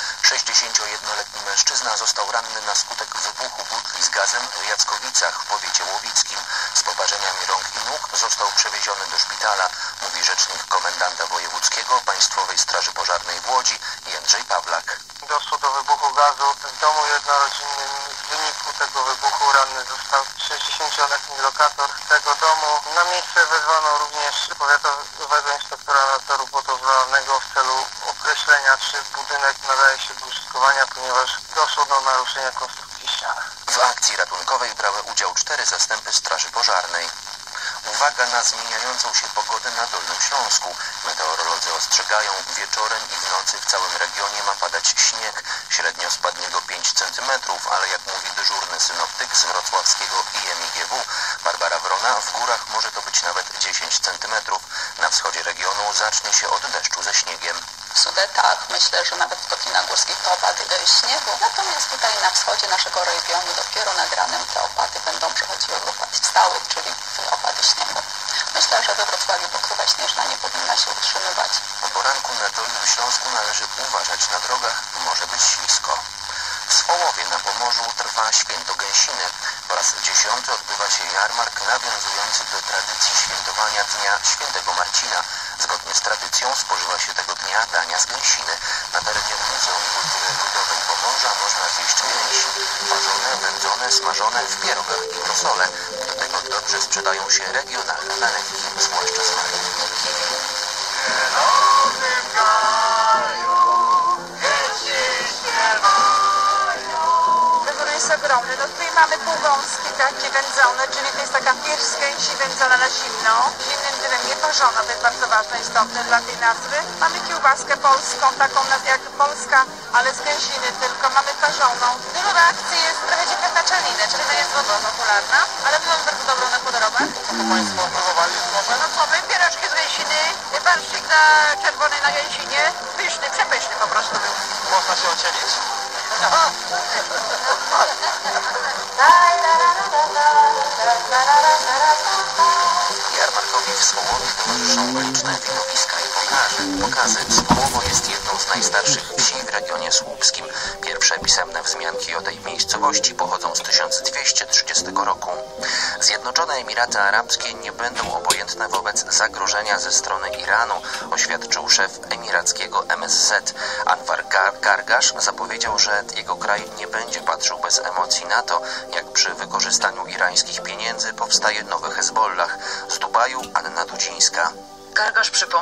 61-letni mężczyzna został ranny na skutek wybuchu butli z gazem w Jackowicach w powiecie łowickim. Z poparzeniami rąk i nóg został przewieziony do szpitala, mówi rzecznik komendanta wojewódzkiego Państwowej Straży Pożarnej w Łodzi Jędrzej Pawlak. Doszło do wybuchu gazu w domu jednorodzinnym. W wyniku tego wybuchu ranny został 60-letni lokator tego domu. Na miejsce wezwano również powiatowego inspektora nadzoru budowlanego w celu określenia, czy budynek nadaje się do użytkowania, ponieważ doszło do naruszenia konstrukcji ścian. W akcji ratunkowej brały udział 4 zastępy Straży Pożarnej. Uwaga na zmieniającą się pogodę na Dolnym Śląsku. Meteorolodzy ostrzegają, wieczorem i w nocy w całym regionie ma padać śnieg. Średnio spadnie go 5 cm, ale jak mówi dyżurny synoptyk z wrocławskiego IMIGW Barbara Wrona, w górach może to być nawet 10 cm. Na wschodzie regionu zacznie się od deszczu ze śniegiem. W Sudetach myślę, że nawet w Kotlinach Górskich to opady śniegu. Natomiast tutaj na wschodzie naszego regionu dopiero nad ranem te opady będą przechodziły w opad stały, czyli w opady śniegu. Myślę, że we Wrocławiu pokrywa śnieżna nie powinna się utrzymywać. Po poranku na Dolnym Śląsku należy uważać na drogach, może być ślisko. W Swołowie na Pomorzu trwa Święto Gęsiny. Po raz 10 odbywa się jarmark nawiązujący do tradycji świętowania Dnia Świętego Marcina. Zgodnie z tradycją spożywa się tego dnia dania z gęsiny. Na terenie Muzeum Kultury Ludowej Pomorza można zjeść gęsi. Parzone, wędzone, smażone w pierogach i rosole. Do tego dobrze sprzedają się regionalne nalewki, zwłaszcza z marchewki i kiwi. Jest ogromny. No tutaj mamy półgąski takie wędzone, czyli to jest taka pierś z gęsi wędzona na zimno, zimnym dymem, nie parzona, to jest bardzo ważne, istotne dla tej nazwy. Mamy kiełbaskę polską, taką jak polska, ale z gęsiny tylko, mamy parzoną. Dużo reakcji jest trochę dziwnych na czelinę, czelina jest popularna, ale my mamy bardzo dobrą na podarowach. Co to Państwo próbowali może? No co, my pierożki z gęsiny czerwony na jęcinie. Pyszny, przepyszny po prostu był. Można się ocielić? Jarmarkowi w Sołowie towarzyszą liczne widowiska i pokazy. Sołowo jest jedną z najstarszych wsi w regionie słupskim. Pierwsze pisemne wzmianki o tej miejscowości pochodzą z 1230 roku. Zjednoczone Emiraty Arabskie nie będą obojętne wobec zagrożenia ze strony Iranu, oświadczył szef emirackiego MSZ. Anwar Gargasz zapowiedział, że jego kraj nie będzie patrzył bez emocji na to, jak przy wykorzystaniu irańskich pieniędzy powstaje nowy Hezbollah. Z Dubaju Anna Dudzińska. Gargasz przypomniał,